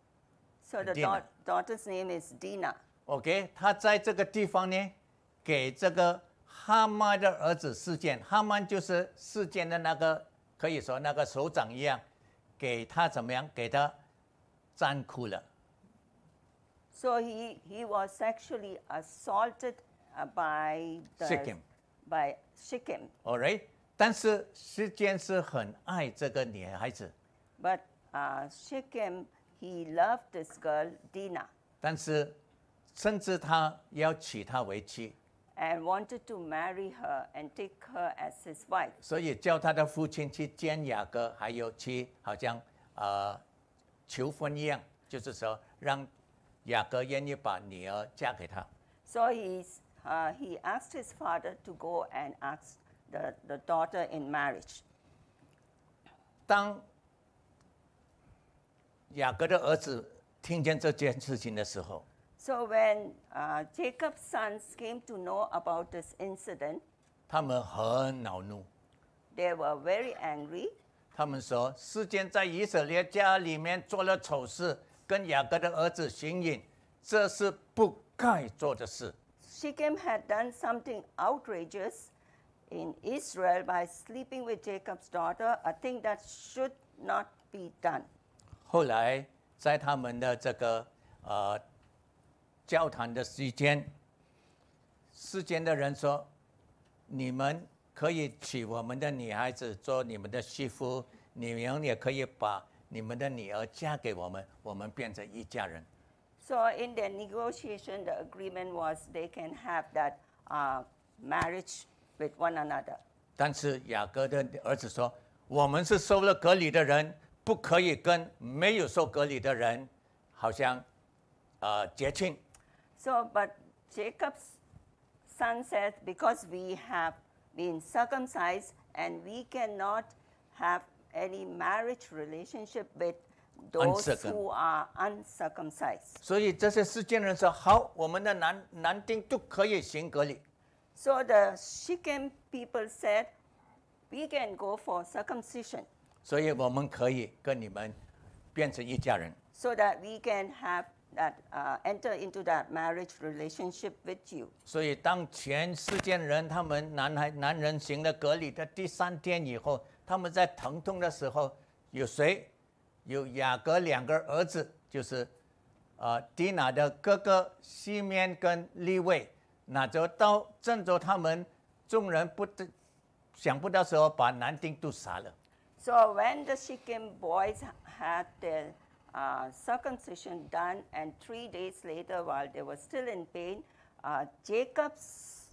So the Dinah. daughter's name is Dinah. OK， 他在这个地方呢，给这个哈曼的儿子示剑，哈曼就是示剑的那个，可以说那个首长一样，给他怎么样？给他占哭了。 So he was actually assaulted by Shechem. Shechem. Alright， 但是示剑是很爱这个女孩子， But Shechem, he loved this girl, Dinah, 但是甚至他要娶她为妻， and wanted to marry her and take her as his wife. 所以叫他的父亲去见雅各，还有去好像求婚一样，就是说让雅各愿意把女儿嫁给他。 So he asked his father to go and ask the daughter in marriage. 当雅各的儿子听见这件事情的时候， So when Jacob's sons came to know about this incident, 他们很恼怒， they were very angry. 他们说示剑在以色列家里面做了丑事，跟雅各的儿子行淫，这是不该做的事。 Shechem had done something outrageous in Israel by sleeping with Jacob's daughter, a thing that should not be done. 后来在他们的这个交谈的时间，世间的人说：“你们可以娶我们的女孩子做你们的媳妇，你们也可以把你们的女儿嫁给我们，我们变成一家人。” So in their negotiation, the agreement was they can have that marriage with one another. 但是雅各的儿子说：“我们是受了割礼的人，不可以跟没有受割礼的人，好像结亲。” So, but Jacob's son said, because we have been circumcised and we cannot have any marriage relationship with those who are uncircumcised. 所以这些世间人说：“好，我们的男丁都可以行割礼。” So the Shechem people said, we can go for circumcision. 所以我们可以跟你们变成一家人。 So that we can have that enter into that marriage relationship with you. 所以当全世界人他们男人行了割礼的第3天以后，他们在疼痛的时候，有谁？有雅各2个儿子，就是迪拿的哥哥西面跟利未，拿着刀正着他们众人想不到时候，把男丁都杀了。 So when the Shechem boys had their circumcision done, and 3 days later, while they were still in pain, Jacob's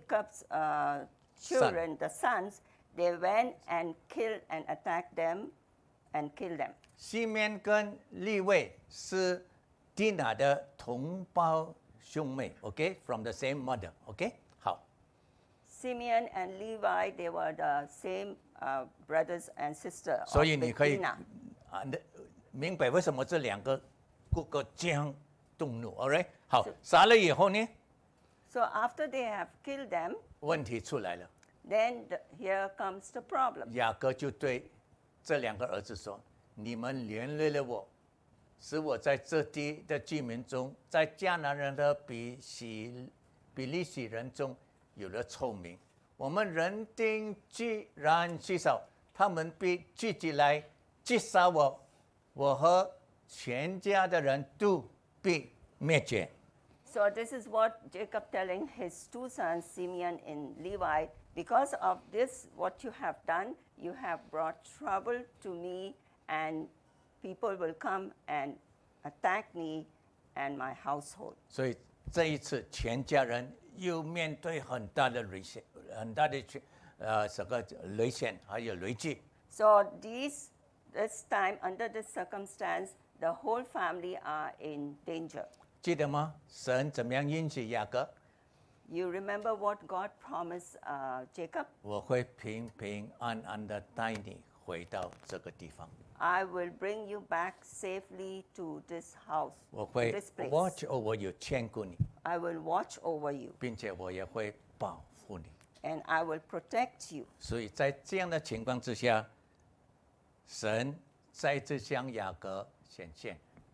children, the sons, they went and killed and attacked them and killed them. 西面跟利未是迪拿的同胞兄妹 ，OK，from the same mother，OK， 好。 Simeon and Levi, they were the same brothers and sisters. 所以你可以明白为什么这2个哥哥这样动怒 ，OK？ 好，杀了以后呢？ So after they have killed them, 问题出来了。 then here comes the problem. 雅各就对这2个儿子说：“你们连累了我，使我在这地的居民中，在迦南人的比利洗人中有了臭名。我们人丁既然稀少，他们必聚集来击杀我，我和全家的人都必灭绝。” So this is what Jacob telling his 2 sons, Simeon and Levi, because of this, what you have done, you have brought trouble to me, and people will come and attack me and my household. 所以这一次，全家人又面对很大的危险，这个危险还有危机。 So this time, under this circumstance, the whole family are in danger. 记得吗？神怎么样应许雅各？ You remember what God promised Jacob? 我会平平安安的带你回到这个地方。 I will bring you back safely to this house, 我 to 会 this place. watch over you，眷顾你， I will watch over you, 并且我也会保护你。 and I will protect you. 所以在这样的情况之下，神再次向雅各显现。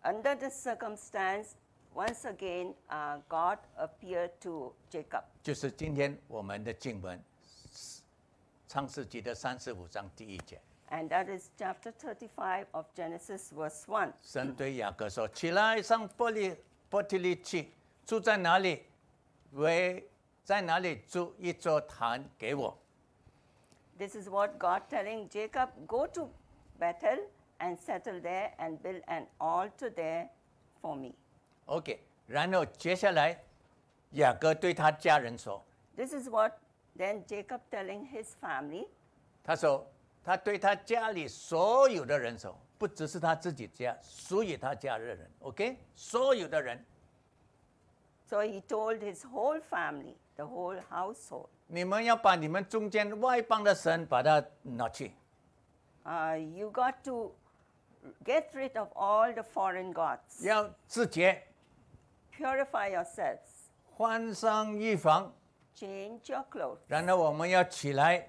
under the circumstance, once again, God appeared to Jacob. 就是今天我们的经文，创世纪的35章第1节。 And that is chapter 35 of Genesis, verse 1. 神对雅各说：“起来，上伯特利去，住在哪里？在哪里筑一座坛给我。” This is what God telling Jacob, go to Bethel and settle there and build an altar there for me. OK， 然后接下来雅各对他家人说 This is what then Jacob telling his family.：“ 他说他对他家里所有的人说，不只是他自己家，属于他家的人。OK， 所有的人， So he told his whole family, the whole household, 你们要把你们中间外邦的神把它拿去。 you got to get rid of all the foreign gods. 要自洁， Purify yourselves. 换上衣裳， Change your clothes. 然后我们要起来，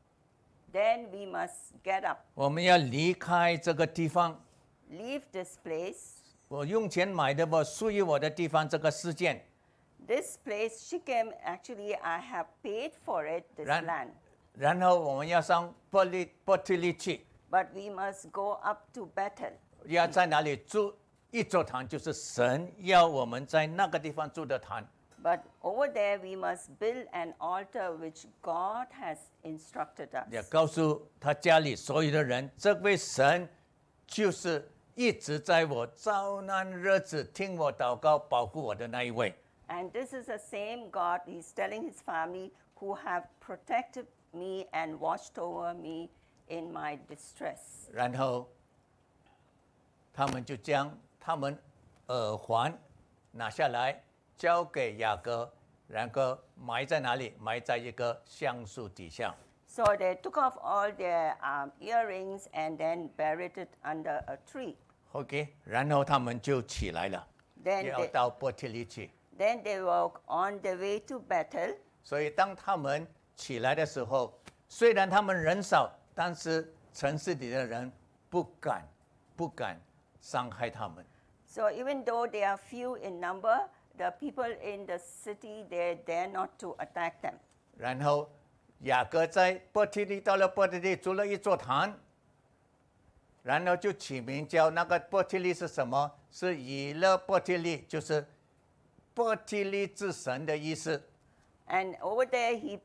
Then we must get up. 我们要离开这个地方。 Leave this place. 我用钱买的我属于我的地方，这个事件。 This place, Shechem, actually I have paid for it, this land. 然后我们要上伯特利去， But we must go up to Bethel. 要在哪里筑一座坛，就是神要我们在那个地方筑的坛。 But over there we must build an altar which God has instructed us. 也告诉他家里所有的人，这位神就是一直在我遭难日子听我祷告、保护我的那一位。 And this is the same God, he's telling his family, who have protected me and watched over me in my distress. 然后他们就将他们耳环拿下来，交给雅各，然后埋在哪里？埋在一个橡树底下。 So they took off all their earrings and then buried it under a tree. OK， 然后他们就起来了， Then 要 they, 到伯特利去。 then they were on their way to Bethel. 所以当他们起来的时候，虽然他们人少，但是城市里的人不敢伤害他们。 So even though they are few in number, the people in the city, they dare not to attack them. 然后雅各在伯特利到了伯特利筑了一座坛，然后就起名叫那个伯特利是什么？是以勒伯特利，就是伯特利之神的意思。 And over there he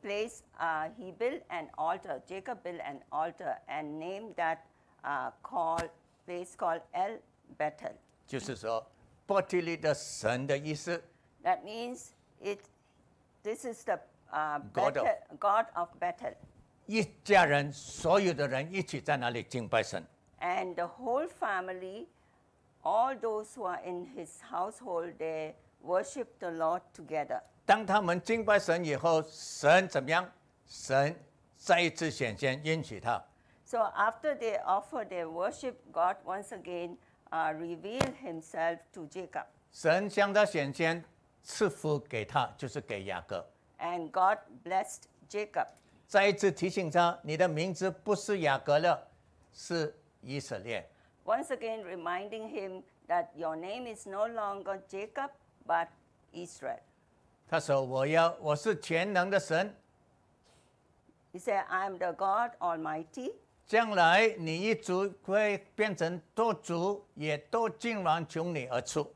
built an altar. Jacob built an altar and named that place called El Bethel. 就是说伯特利的神的意思。 That means this is the God of- God of Bethel. 一家人，所有的人一起在那里敬拜神。 And the whole family, all those who are in his household, they worship the Lord together. 当他们敬拜神以后，神怎么样？神再一次显现，允许他。 So after they offer their worship, God once again revealed himself to Jacob. 神向他显现，赐福给他，就是给雅各。 And God blessed Jacob. 再一次提醒他，你的名字不是雅各了，是以色列。 Once again reminding him that your name is no longer Jacob, but Israel. 他说：“我是全能的神， He said, I am the God Almighty. 将来你一族会变成多族，也多君王从你而出。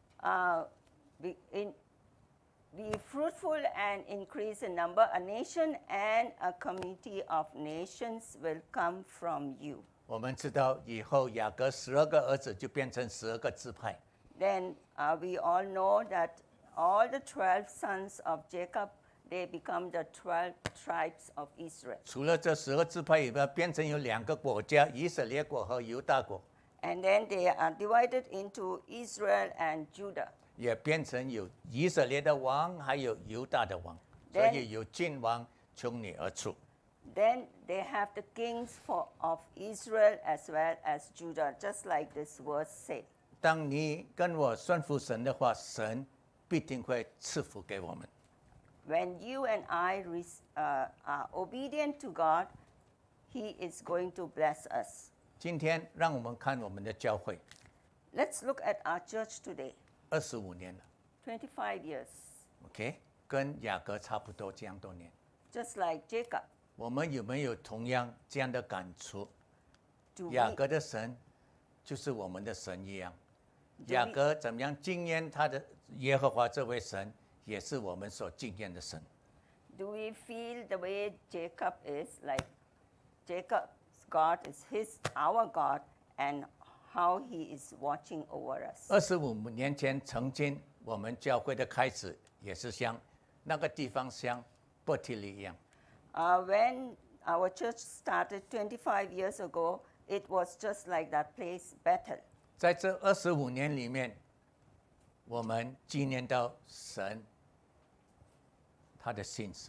Be fruitful and increase in number. A nation and a community of nations will come from you. ” 我们知道以后雅各12个儿子就变成12个支派。 Then we all know that all the 12 sons of Jacob, they become the 12 tribes of Israel. 除了这12个支派以外，变成有2个国家：以色列国和犹大国， And then they are divided into Israel and Judah. 也变成有以色列的王，还有犹大的王，所 Then- 以有君王从你而出。 Then they have the kings of Israel as well as Judah, just like this verse said. 当你跟我顺服神的话，神必定会赐福给我们。 When you and I are obedient to God, He is going to bless us. 今天让我们看我们的教会， Let's look at our church today. 25年了 25 years, ，OK， 跟雅各差不多这样多年。 just like Jacob. 我们有没有同样这样的感触？ Do 雅 we, 各的神就是我们的神一样。 Do 雅 we- 各怎么样经验他的耶和华这位神，也是我们所经验的神。 do we feel the way Jacob is? Like Jacob's God is our God, and how he is watching over us. 25年前，曾经我们教会的开始也是像那个地方像伯特利一样。 When our church started 25 years ago, it was just like that place, Bethel. 在这25年里面，我们纪念到神他的信实。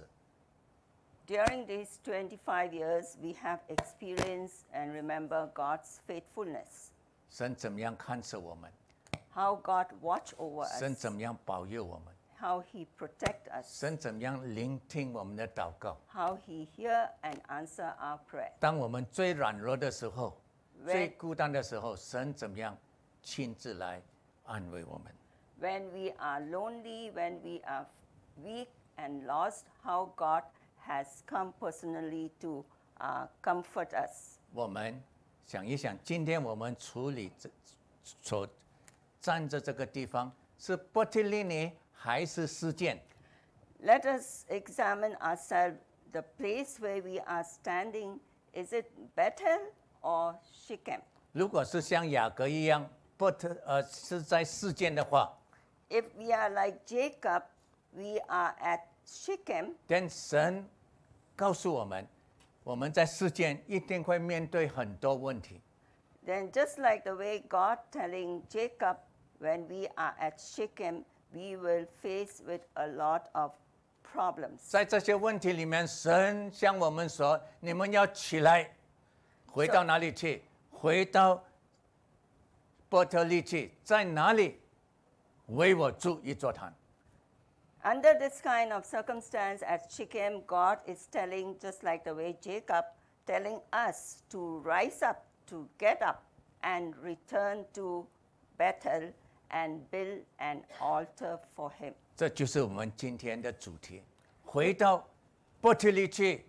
During these 25 years, we have experienced and remember God's faithfulness, 神怎么样看守我们？ how God watched over 神 us, 怎么样保佑我们？ how he protect us, 神怎么样聆听我们的祷告？ how he hear and answer our prayer. 当我们最软弱的时候、 When- 最孤单的时候，神怎么样亲自来安慰我们？ When we are lonely, when we are weak and lost, how God has come personally to comfort us. 我们想一想，今天我们处理所站着这个地方是伯特利呢，还是事件？ Let us examine ourselves. The place where we are standing, is it Bethel or Shechem? 如果是像雅各一样，是在事件的话， If we are like Jacob, we are at Shechem, 但神告诉我们，我们在事件一定会面对很多问题。 then just like the way God telling Jacob, when we are at Shechem, we will face with a lot of problems. 在这些问题里面，神向我们说：“你们要起来，回到哪里去？回到伯特利去，在哪里为我筑一座坛？” Under this kind of circumstance at Shechem, God is telling, just like the way Jacob, telling us to rise up, to get up, and return to Bethel and build an altar for him. 这就是我们今天的主题，回到伯特利去。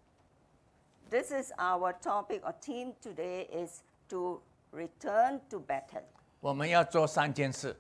This is our topic or theme today is to return to Bethel. 我们要做3件事。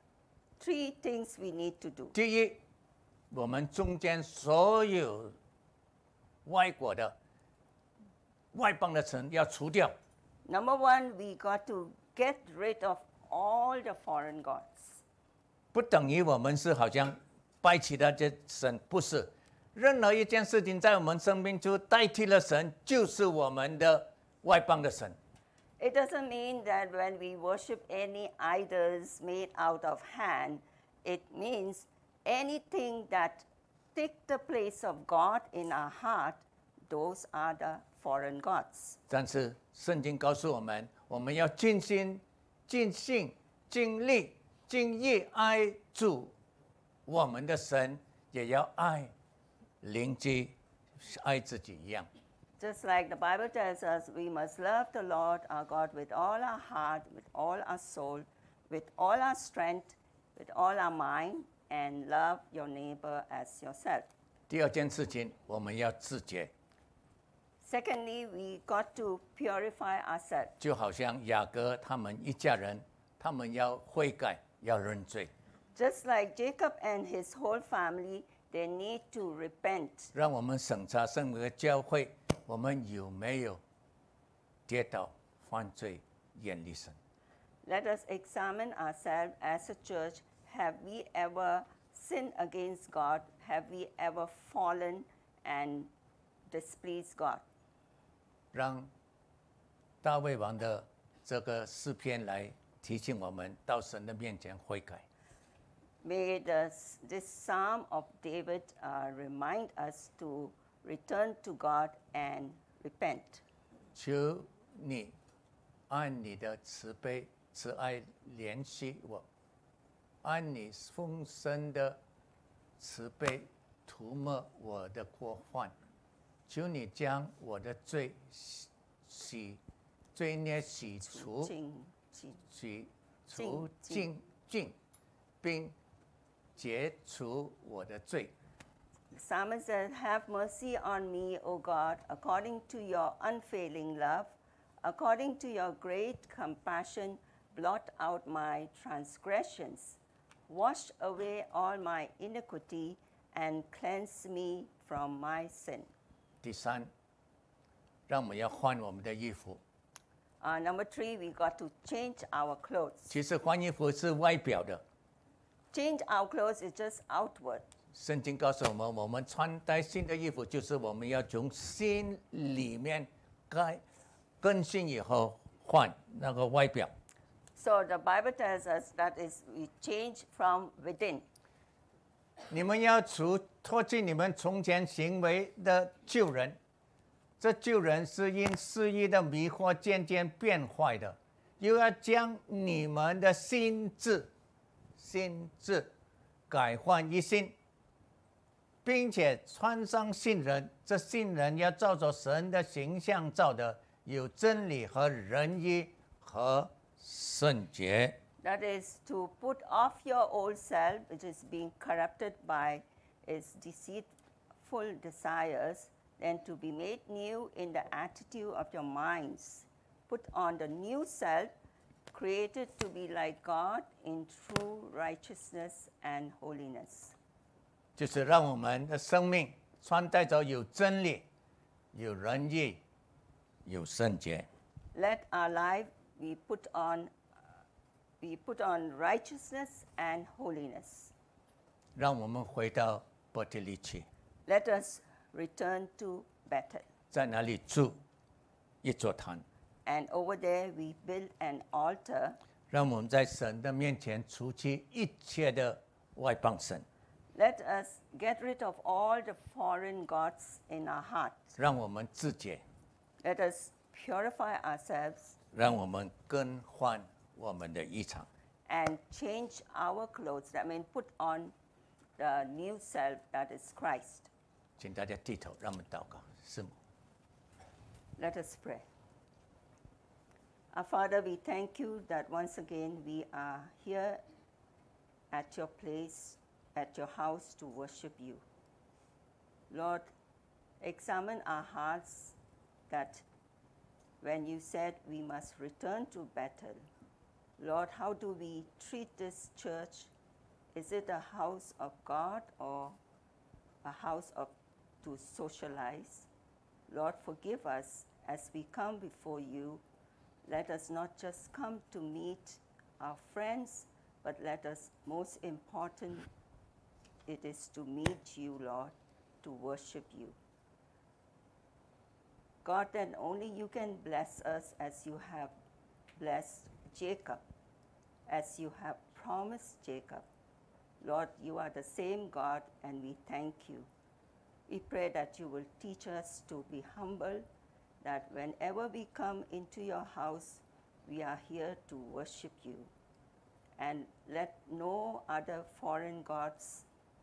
Three things we need to do. 第一，我们中间所有外国的、外邦的神要除掉。 Number one, we got to get rid of all the foreign gods. 不等于我们是好像拜其他的神，不是。任何一件事情在我们生命中代替了神，就是我们的外邦的神。 It doesn't mean that when we worship any idols made out of hand, it means anything that take the place of God in our heart, those are the foreign gods. 但是圣经告诉我们，我们要尽心、尽性、尽力、尽意爱主，我们的神也要爱邻居，爱自己一样。 Just like the Bible tells us, we must love the Lord our God with all our heart, with all our soul, with all our strength, with all our mind, and love your neighbor as yourself. 第二件事情，我们要自洁， Secondly, we got to purify ourselves. 就好像雅各他们一家人，他们要悔改，要认罪， Just like Jacob and his whole family, they need to repent. 让我们审查圣母的教会，我们有没有跌倒、犯罪、远离神？ Let us examine ourselves as a church. Have we ever sinned against God? Have we ever fallen and displeased God? 让大卫王的这个诗篇来提醒我们到神的面前悔改。 May this Psalm of David remind us to return to God and repent. 求你按你的慈悲、慈爱怜恤我，按你丰盛的慈悲涂抹我的过犯。求你将我的罪孽洗除， 请洗除尽尽，并解除我的罪。 The psalmist said, Have mercy on me, O God, according to your unfailing love, according to your great compassion, blot out my transgressions. Wash away all my iniquity and cleanse me from my sin. 第三，让我们要换我们的衣服。 Number 3, we got to change our clothes. 其实换衣服是外表的， Change our clothes is just outward. 圣经告诉我们，我们穿戴新的衣服，就是我们要从心里面更新以后换那个外表。 So the Bible tells us that is we change from within. 你们要脱去你们从前行为的旧人，这旧人是因私欲的迷惑渐渐变坏的，又要将你们的心智改换一新，并且穿上新人。这新人要照着神的形象造的，有真理和仁义和圣洁。 That is to put off your old self, which is being corrupted by its deceitful desires, and to be made new in the attitude of your minds. Put on the new self, created to be like God in true righteousness and holiness. 就是让我们的生命穿戴着有真理、有仁义、有圣洁。 Let our life be put on righteousness and holiness. 让我们回到伯特利去， Let us return to Bethel. 在那里筑一座坛， And over there we build an altar. 让我们在神的面前除去一切的外邦神， Let us get rid of all the foreign gods in our hearts. 让我们自洁， Let us purify ourselves 让我们更换我们的衣裳。 and change our clothes. That means put on the new self that is Christ. 请大家低头，让我们祷告。师母， Let us pray. Our Father, we thank you that once again we are here at your place, at your house to worship you. Lord, examine our hearts that when you said we must return to Bethel, Lord, how do we treat this church? Is it a house of God or a house to socialize? Lord, forgive us as we come before you. Let us not just come to meet our friends, but let us, most important, it is to meet you, Lord, to worship you. God, then only you can bless us as you have blessed Jacob, as you have promised Jacob. Lord, you are the same God, and we thank you. We pray that you will teach us to be humble, that whenever we come into your house, we are here to worship you. And let no other foreign gods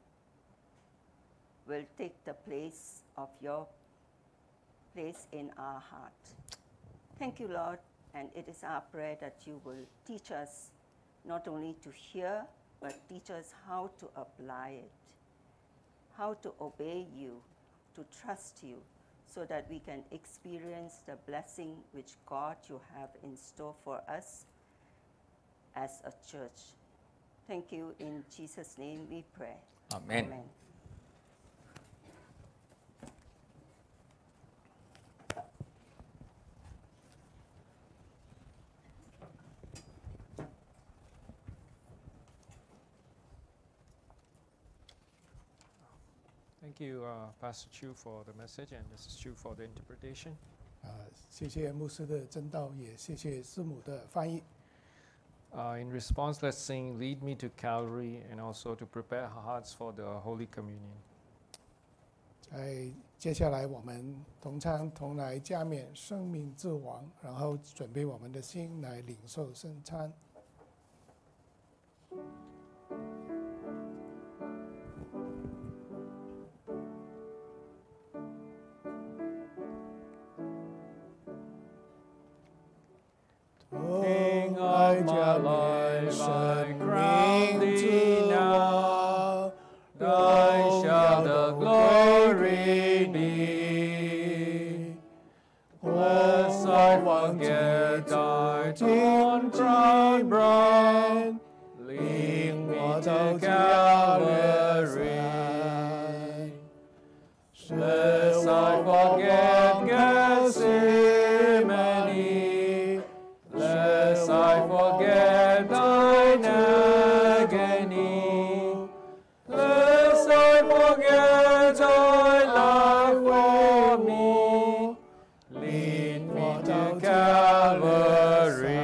will take the place of your place in our heart. Thank you, Lord, and it is our prayer that you will teach us not only to hear, but teach us how to apply it, how to obey you, to trust you, so that we can experience the blessing which God you have in store for us as a church. Thank you. In Jesus' name we pray. Amen. Amen. Thank you, Pastor Chu, for the message, and Mrs. Chu for the interpretation. 谢谢牧师的真道，也谢谢师母的翻译。 In response, let's sing Lead Me to Calvary and also to prepare our hearts for the Holy Communion. 在接下来，我们同唱同来加冕生命之王，然后准备我们的心来领受圣餐。同来加冕 Thy crown thee now, Thine shall the glory be. Lest I forget Thy own crown brown, lead me to Calvary. Lest I forget Gethsemane, lest I forget Thine agony, lest I forget Thy life for me, lead me to Calvary.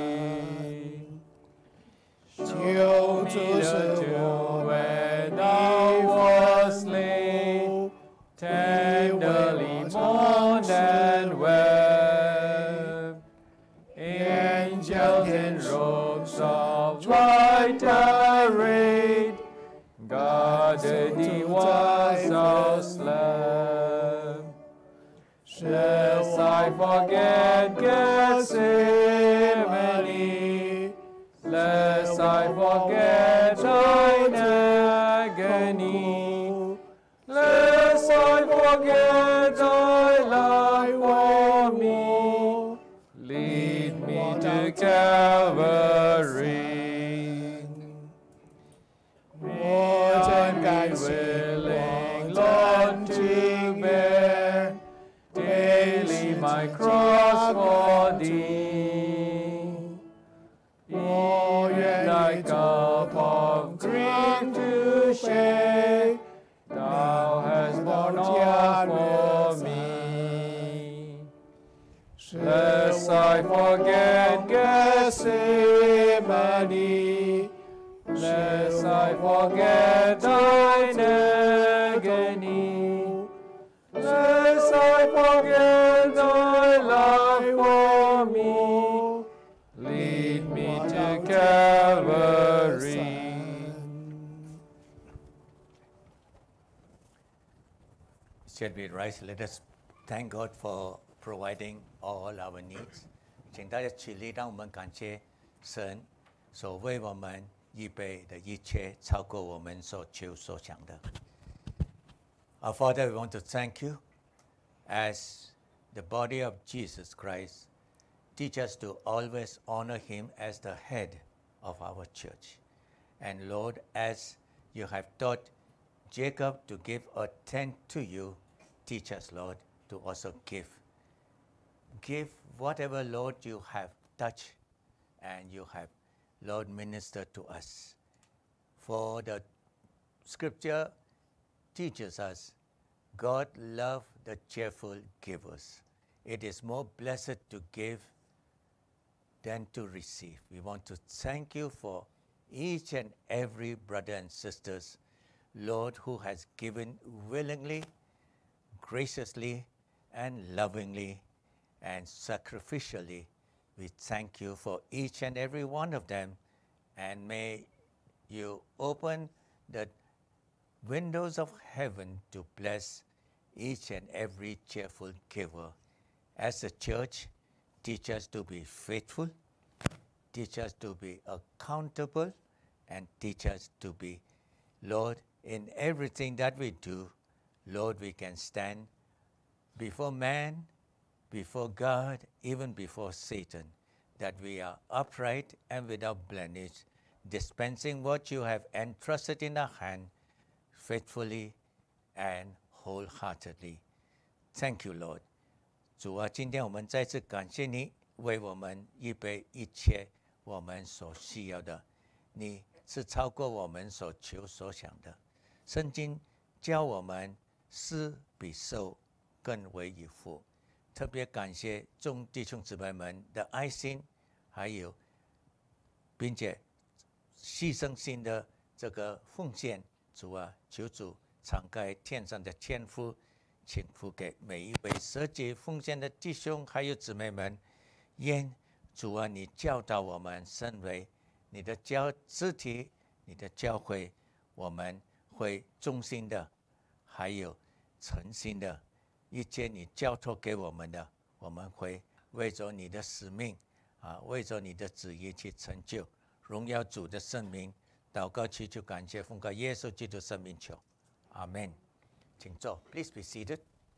救主是我 When Thou wast slain, tenderly mourned and wept. Angels in robes of white arrayed guarded thee whilst thou slept. Lest I forget Gethsemane, lest I forget Thine agony, lest I forget Thy life for me, lead me to Calvary. 我真感谢 willing, Lord, to bear daily my cross for Thee. Even Thy cup of grief to share, Thou hast borne all for me. Lest I forget Gethsemane, lest I forget Thine agony, lest I forget Thy life for me, lead me to Calvary. Shall we rise? Let us thank God for providing all our needs. 请大家起立，让我们感谢神所为我们预备的一切，超过我们所求所想的。Our Father, we want to thank you as the body of Jesus Christ. Teach us to always honor Him as the head of our church. And Lord, as you have taught Jacob to give a tenth to you, teach us, Lord, to also give. Give whatever, Lord, you have touched and you have, Lord, ministered to us. For the scripture teaches us, God loves the cheerful givers. It is more blessed to give than to receive. We want to thank you for each and every brother and sisters, Lord, who has given willingly, graciously, and lovingly, and sacrificially. We thank you for each and every one of them, and may you open the windows of heaven to bless each and every cheerful giver. As a church, teach us to be faithful, teach us to be accountable, and teach us to be, Lord, in everything that we do, Lord, we can stand before man, before God, even before Satan, that we are upright and without blemish, dispensing what you have entrusted in our hand faithfully and wholeheartedly. Thank you, Lord. 主啊，今天我们再次感谢你，为我们预备一切我们所需要的。你是超过我们所求所想的。圣经教我们施比受更为有福。特别感谢众弟兄姊妹们的爱心，还有并且牺牲性的这个奉献。主啊，求主敞开天上的天父，请付给每一位舍己奉献的弟兄还有姊妹们。愿主啊，你教导我们，身为你的肢体，你的教会，我们会忠心的，还有诚心的。一切你交托给我们的，我们会为着你的使命为着你的旨意去成就。 荣耀主的圣名，祷告祈求感谢，奉靠耶稣基督圣名求，阿门。请坐 ，Please be seated。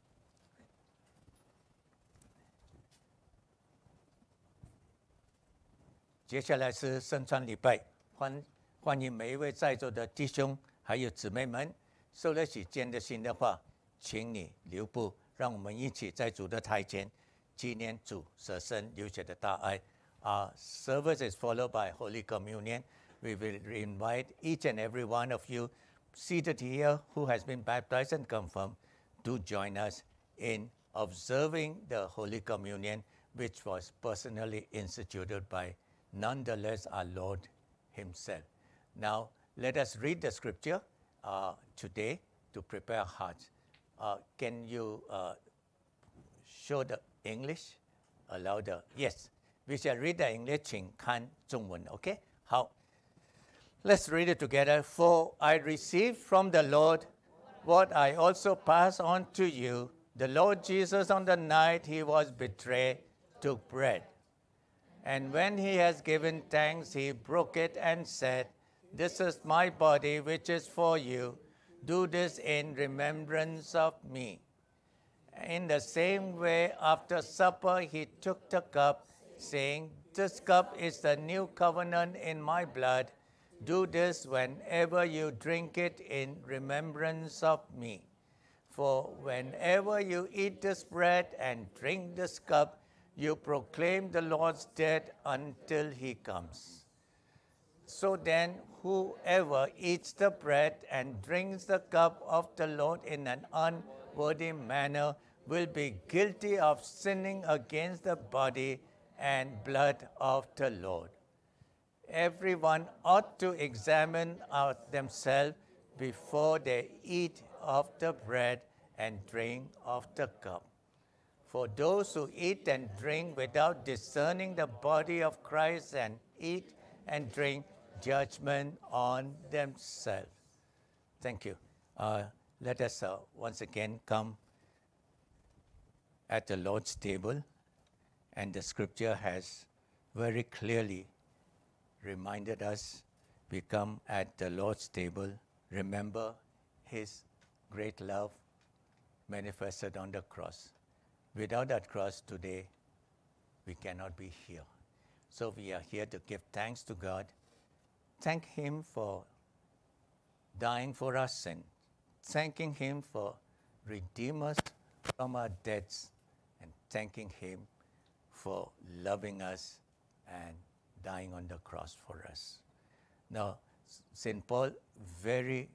接下来是圣餐礼拜，欢迎每一位在座的弟兄还有姊妹们，受了洗坚的心的话，请你留步，让我们一起在主的台前纪念主舍身流血的大爱。Our service is followed by Holy Communion. We will invite each and every one of you seated here who has been baptized and confirmed to join us in observing the Holy Communion, which was personally instituted by none the less our Lord himself. Now, let us read the scripture today to prepare our hearts. Can you show the English? Allow the, yes, we shall read the English, 请看中文, okay? 好 Let's read it together. For I received from the Lord what I also pass on to you. The Lord Jesus, on the night he was betrayed, took bread. And when he has given thanks, he broke it and said, "This is my body, which is for you. Do this in remembrance of me." In the same way, after supper, he took the cup, saying, "This cup is the new covenant in my blood. Do this whenever you drink it in remembrance of me. For whenever you eat this bread and drink this cup, you proclaim the Lord's death until he comes. So then, whoever eats the bread and drinks the cup of the Lord in an unworthy manner will be guilty of sinning against the body and blood of the Lord. Everyone ought to examine themselves before they eat of the bread and drink of the cup. For those who eat and drink without discerning the body of Christ and eat and drink judgment on themselves." Thank you. Let us once again come at the Lord's table, and the scripture has very clearly reminded us we come at the Lord's table, remember his great love manifested on the cross. Without that cross today, we cannot be here. So we are here to give thanks to God, thank him for dying for our sin, thanking him for redeeming us from our debts, and thanking him for loving us and dying on the cross for us. Now, St. Paul very,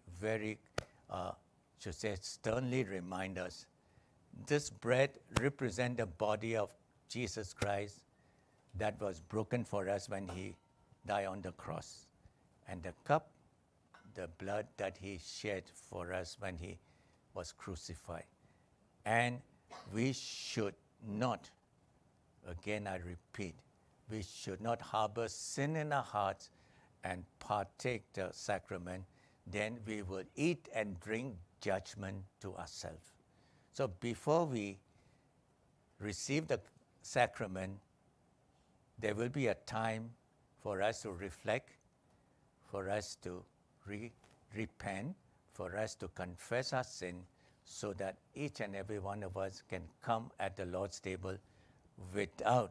sternly reminds us, this bread represents the body of Jesus Christ that was broken for us when he died on the cross. And the cup, the blood that he shed for us when he was crucified. And we should not, again I repeat, we should not harbor sin in our hearts and partake the sacrament. Then we will eat and drink judgment to ourselves. So before we receive the sacrament, there will be a time for us to reflect, for us to repent, for us to confess our sin, so that each and every one of us can come at the Lord's table without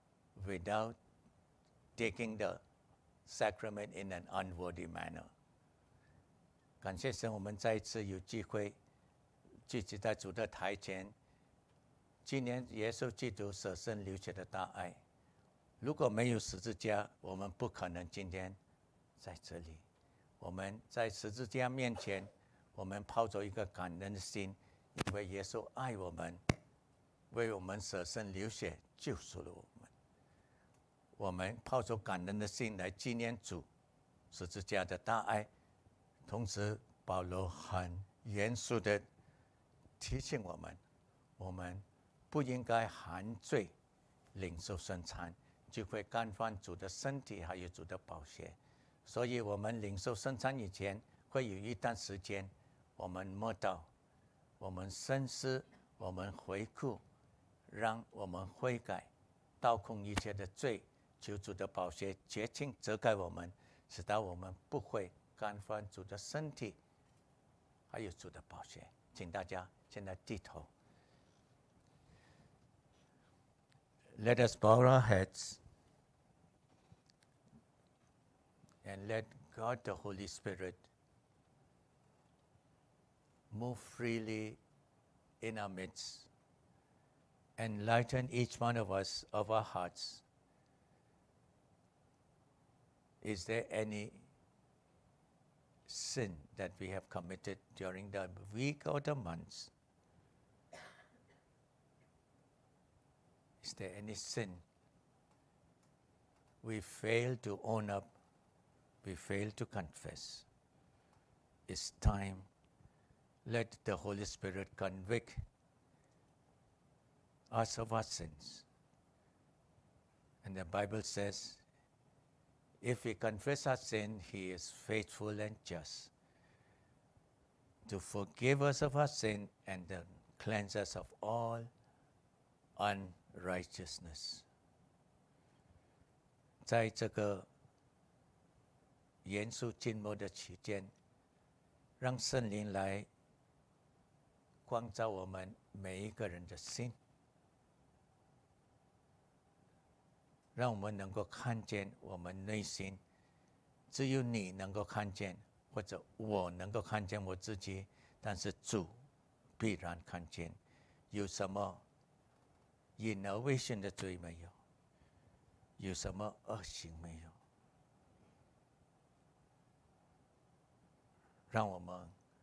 taking the sacrament in an unworthy manner. 感谢神，我们再一次有机会聚集在主的台前，纪念耶稣基督舍身流血的大爱。如果没有十字架，我们不可能今天在这里。我们在十字架面前，我们抱着一个感恩的心，因为耶稣爱我们，为我们舍身流血，救赎了我们。我们抱着感恩的心来纪念主十字架的大爱。同时，保罗很严肃地提醒我们，我们不应该含醉领受圣餐，就会干犯主的身体还有主的宝血。所以我们领受圣餐以前，会有一段时间，我们默祷，我们深思，我们回顾，让我们悔改，倒空一切的罪， 求主的宝血洁净遮盖我们，使到我们不会干犯主的身体，还有主的宝血。请大家现在低头。Let us bow our heads and let God the Holy Spirit move freely in our midst, enlighten each one of us of our hearts. Is there any sin that we have committed during the week or the months? Is there any sin we fail to own up, we fail to confess? It's time. Let the Holy Spirit convict us of our sins. And the Bible says, if we confess our sin, He is faithful and just to forgive us of our sin and then cleanse us of all unrighteousness. 在这个严肃静默的期间，让圣灵来光照我们每一个人的心，让我们能够看见我们内心，只有你能够看见，或者我能够看见我自己，但是主必然看见。有什么隐而未现的罪没有？有什么恶行没有？让我们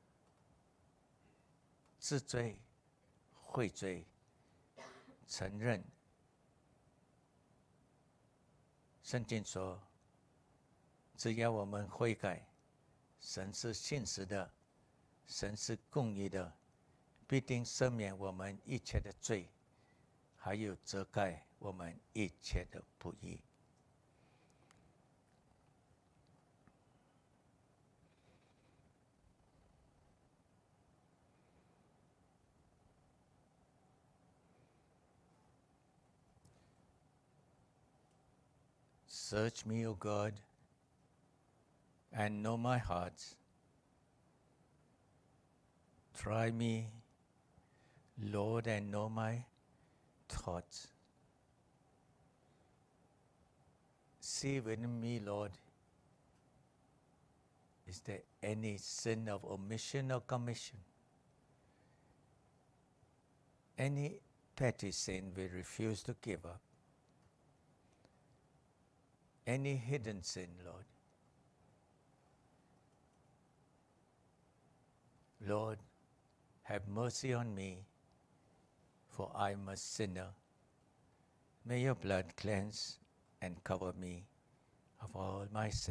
自罪、悔罪、承认。圣经说，只要我们悔改，神是信实的，神是公义的，必定赦免我们一切的罪，还有遮盖我们一切的不义。Search me, O God, and know my heart. Try me, Lord, and know my thoughts. See within me, Lord, is there any sin of omission or commission? Any petty sin we refuse to give up? Any hidden sin, Lord? Lord, have mercy on me, for I am a sinner. May your blood cleanse and cover me of all my sin.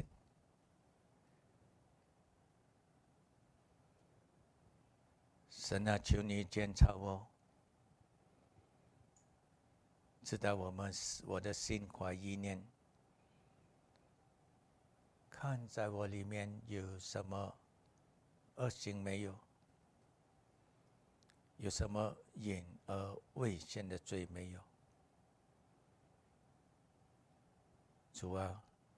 神啊，求你检查我，知道我的心怀意念，看在我里面有什么恶行没有，有什么隐而未现的罪没有。主啊，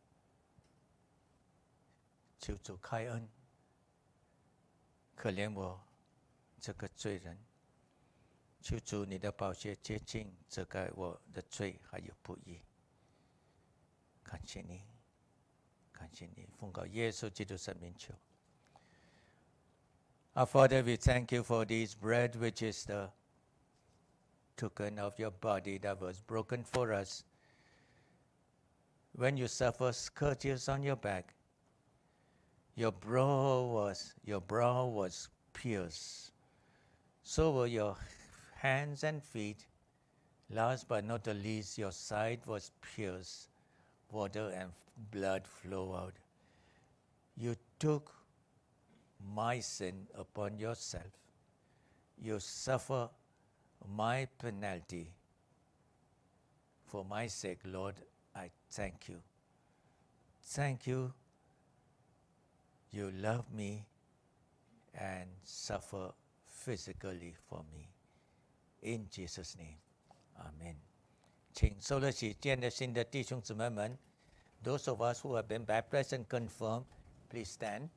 求主开恩，可怜我这个罪人。求主你的宝血洁净遮盖我的罪还有不义。感谢你，感谢你，奉告耶稣基督圣名求。Our Father, we thank you for this bread, which is the token of your body that was broken for us. When you suffered scourges on your back, your brow was pierced. So were your hands and feet. Last but not the least, your side was pierced. Water and blood flow out. You took my sin upon yourself. You suffer my penalty. For my sake, Lord, I thank you. Thank you. You love me and suffer physically for me. In Jesus' name, Amen. 请受了洗建的新的弟兄姊妹们 ，those of us who have been baptized and confirmed, please stand.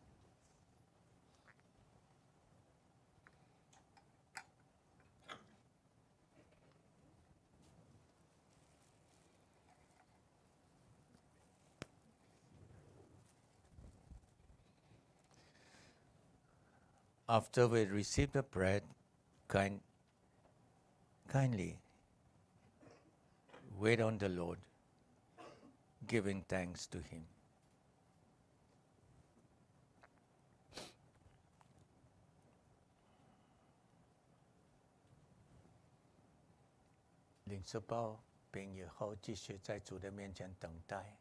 After we receive the bread, kindly wait on the Lord, giving thanks to Him. 领受包饼以后，继续在主的面前等待。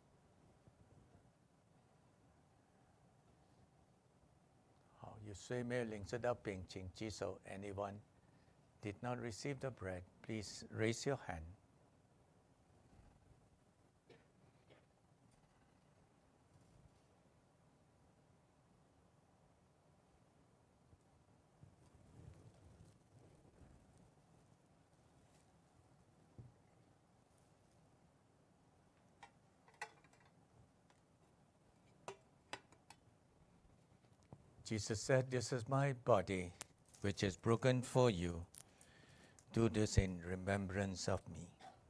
好，有谁没有领受到饼，请举手。Anyone did not receive the bread, please raise your hand. Jesus said, "This is my body, which is broken for you. Do this in remembrance of me."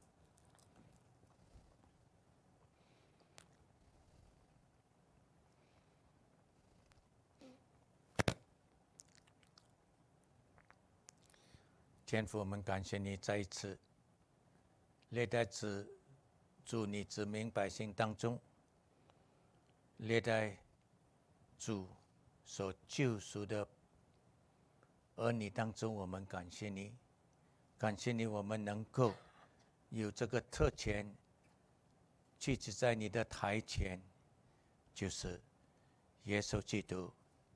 天父，我们感谢你再一次列在主你子民百姓当中，列在主所救赎的儿女当中，我们感谢你，感谢你，我们能够有这个特权，聚集在你的台前，就是耶稣基督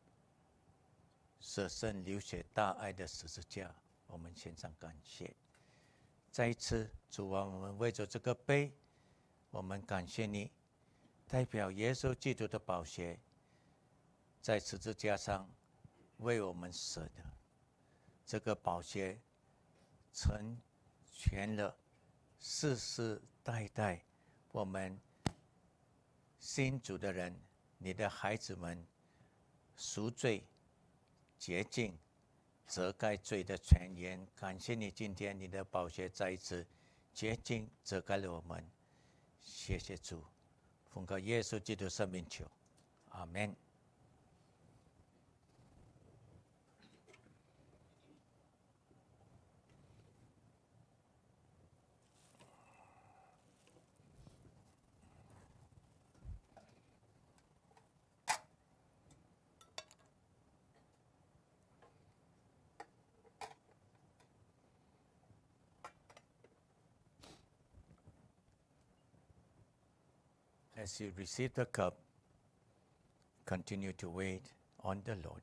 舍身流血大爱的十字架，我们献上感谢。再一次，主啊，我们为着这个杯，我们感谢你，代表耶稣基督的宝血，在十字架上为我们舍的这个宝血，成全了世世代代我们信主的人，你的孩子们赎罪、洁净、遮盖罪的泉源。感谢你，今天你的宝血再一次洁净、遮盖了我们。谢谢主，奉靠耶稣基督圣名求，阿门。As you receive the cup, continue to wait on the Lord,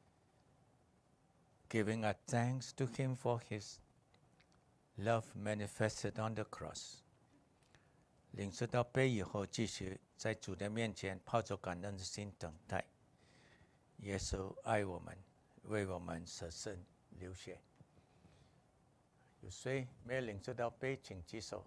giving our thanks to Him for His love manifested on the cross. 领受到杯以后，继续在主的面前抱着感恩的心等待。耶稣爱我们，为我们舍身流血。有谁没有领受到杯，请举手。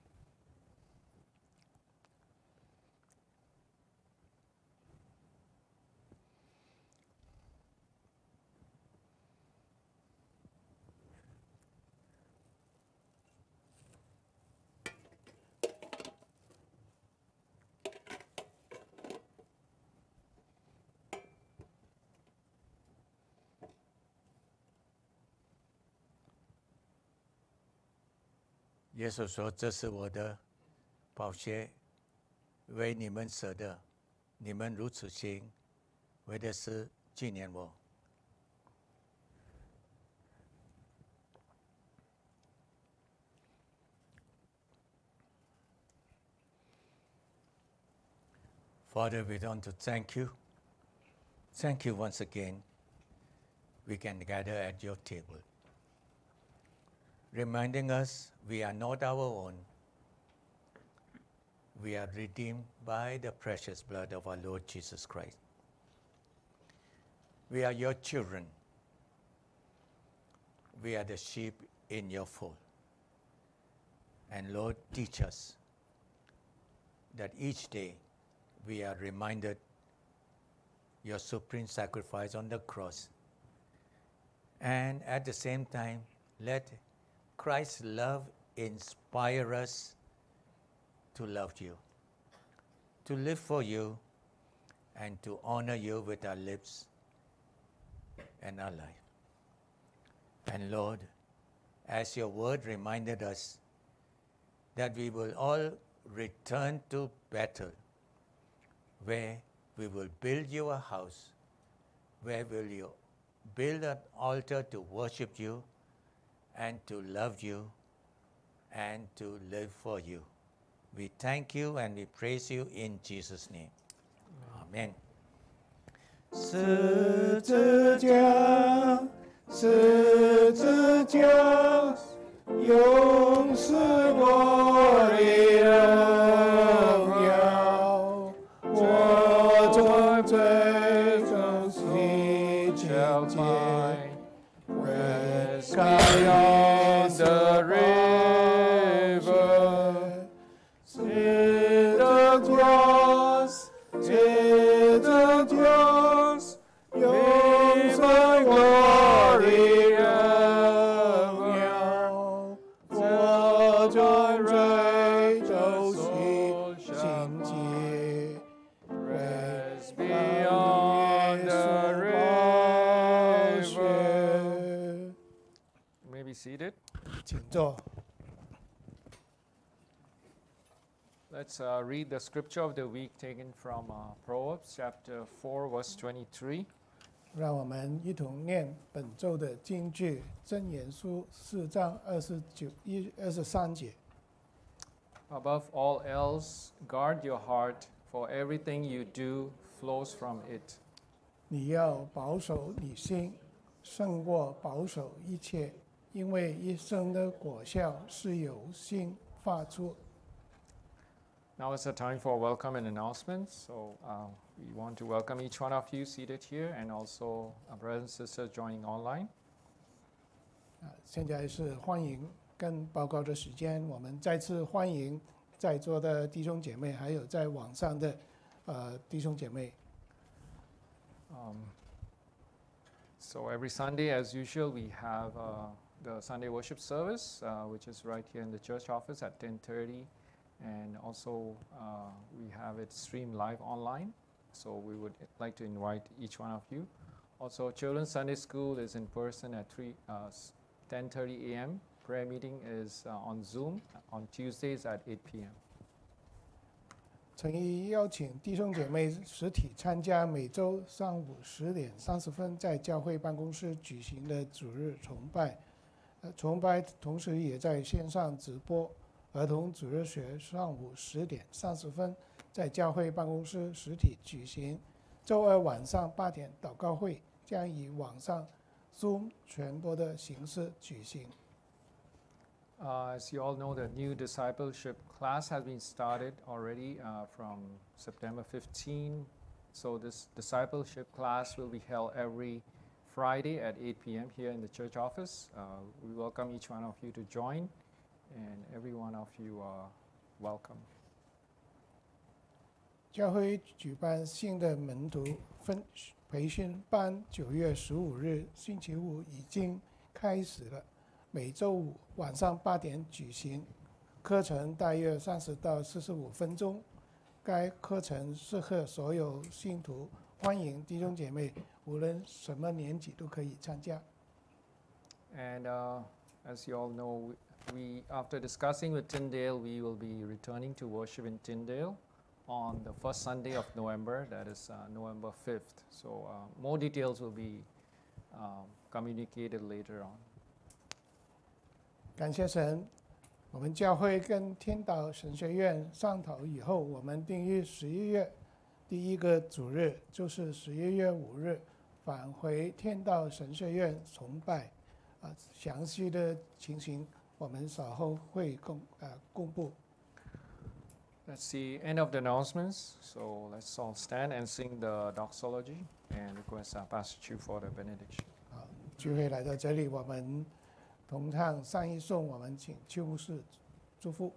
耶稣说：“这是我的宝血，为你们舍的。你们如此行，为的是纪念我。” Father, we want to thank you. Thank you once again. We can gather at your table, reminding us we are not our own. We are redeemed by the precious blood of our Lord Jesus Christ. We are your children. We are the sheep in your fold. And Lord, teach us that each day we are reminded your supreme sacrifice on the cross. And at the same time, let Christ's love inspire us to love you, to live for you, and to honor you with our lips and our life. And Lord, as your word reminded us that we will all return to Bethel, where we will build you a house, where will you build an altar to worship you and to love you and to live for you. We thank you and we praise you in Jesus' name. Amen. 十字架，十字架，永是我的荣耀。我从罪中洗清洁，为beyond the river, see the cross, see the cross, 永生我的荣耀。我从罪中洗清洁，为beyond the river. May be seated. 请坐。 Let's read the scripture of the week taken from Proverbs chapter 4, verse 23. 让我们一同念本周的金句，箴言书4章23节。 Above all else, guard your heart, for everything you do flows from it. 你要保守你心，胜过保守一切，因为一生的果效是由心发出。 Now is the time for welcome and announcements. So we want to welcome each one of you seated here and also our brothers and sisters joining online. 现在是欢迎跟报告的时间，我们再次欢迎在座的弟兄姐妹，还有在网上的弟兄姐妹。 So every Sunday, as usual, we have the Sunday worship service, which is right here in the church office at 10:30. And also, we have it streamed live online. So we would like to invite each one of you. Also, Children's Sunday School is in person at 10:30 a.m. Prayer meeting is on Zoom on Tuesdays at 8 p.m. 诚意邀请弟兄姐妹实体参加每周上午10点30分在教会办公室举行的主日崇拜。崇拜同时也在线上直播。儿童主日学上午10点30分在教会办公室实体举行。周二晚上8点祷告会将以网上 Zoom 传播的形式举行。 As you all know, the new discipleship class has been started already from September 15. So this discipleship class will be held every Friday at 8 p.m. here in the church office. We welcome each one of you to join, and every one of you are welcome. 教会举办新的门徒培训班，9月15日星期五已经开始了。 每周五晚上8点举行，课程大约30到45分钟。该课程适合所有信徒，欢迎弟兄姐妹，无论什么年纪都可以参加。 And as you all know, we after discussing with Tyndale, we will be returning to worship in Tyndale on the first Sunday of November, that is November 5th. So more details will be communicated later on. 感谢神，我们教会跟天道神学院商讨以后，我们定于11月第一个主日，就是11月5日，返回天道神学院崇拜。详细的情形我们稍后会公布。 That's the end of the announcements. So let's all stand and sing the doxology and request Pastor Chu for the benediction. 聚会来到这里，我们同唱上一颂，我们请邱牧师祝福。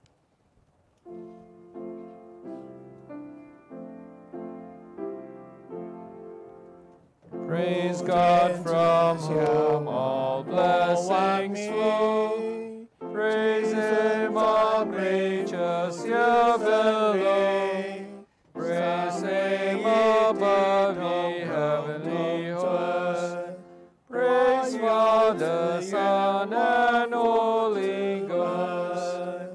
Praise God from whom all blessings flow. Praise Him on creatures here below. Praise Him above the heavenly host. Praise Father, Son, and Holy Ghost.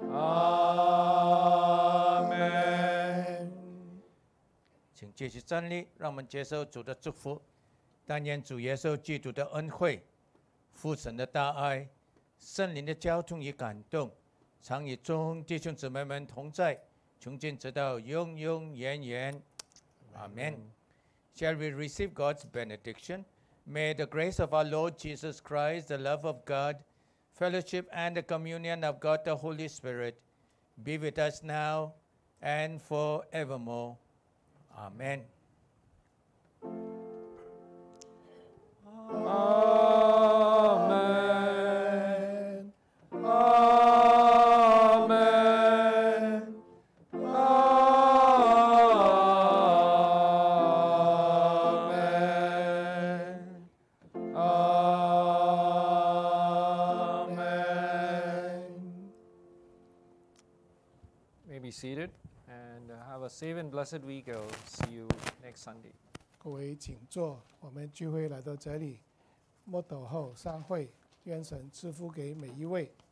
Amen. 请继续站立，让我们接受主的祝福。但愿主耶稣基督的恩惠、父神的大爱、圣灵的交通与感动，常与众弟兄姊妹们同在，从今直到永永远远。Amen. Shall we receive God's benediction? May the grace of our Lord Jesus Christ, the love of God, fellowship and the communion of God the Holy Spirit be with us now and forevermore. Amen. Amen. Amen. Amen. Amen. May be seated and have a safe and blessed week. I'll see you next Sunday. 各位请坐，我们聚会来到这里，默祷后散会，愿神赐福给每一位。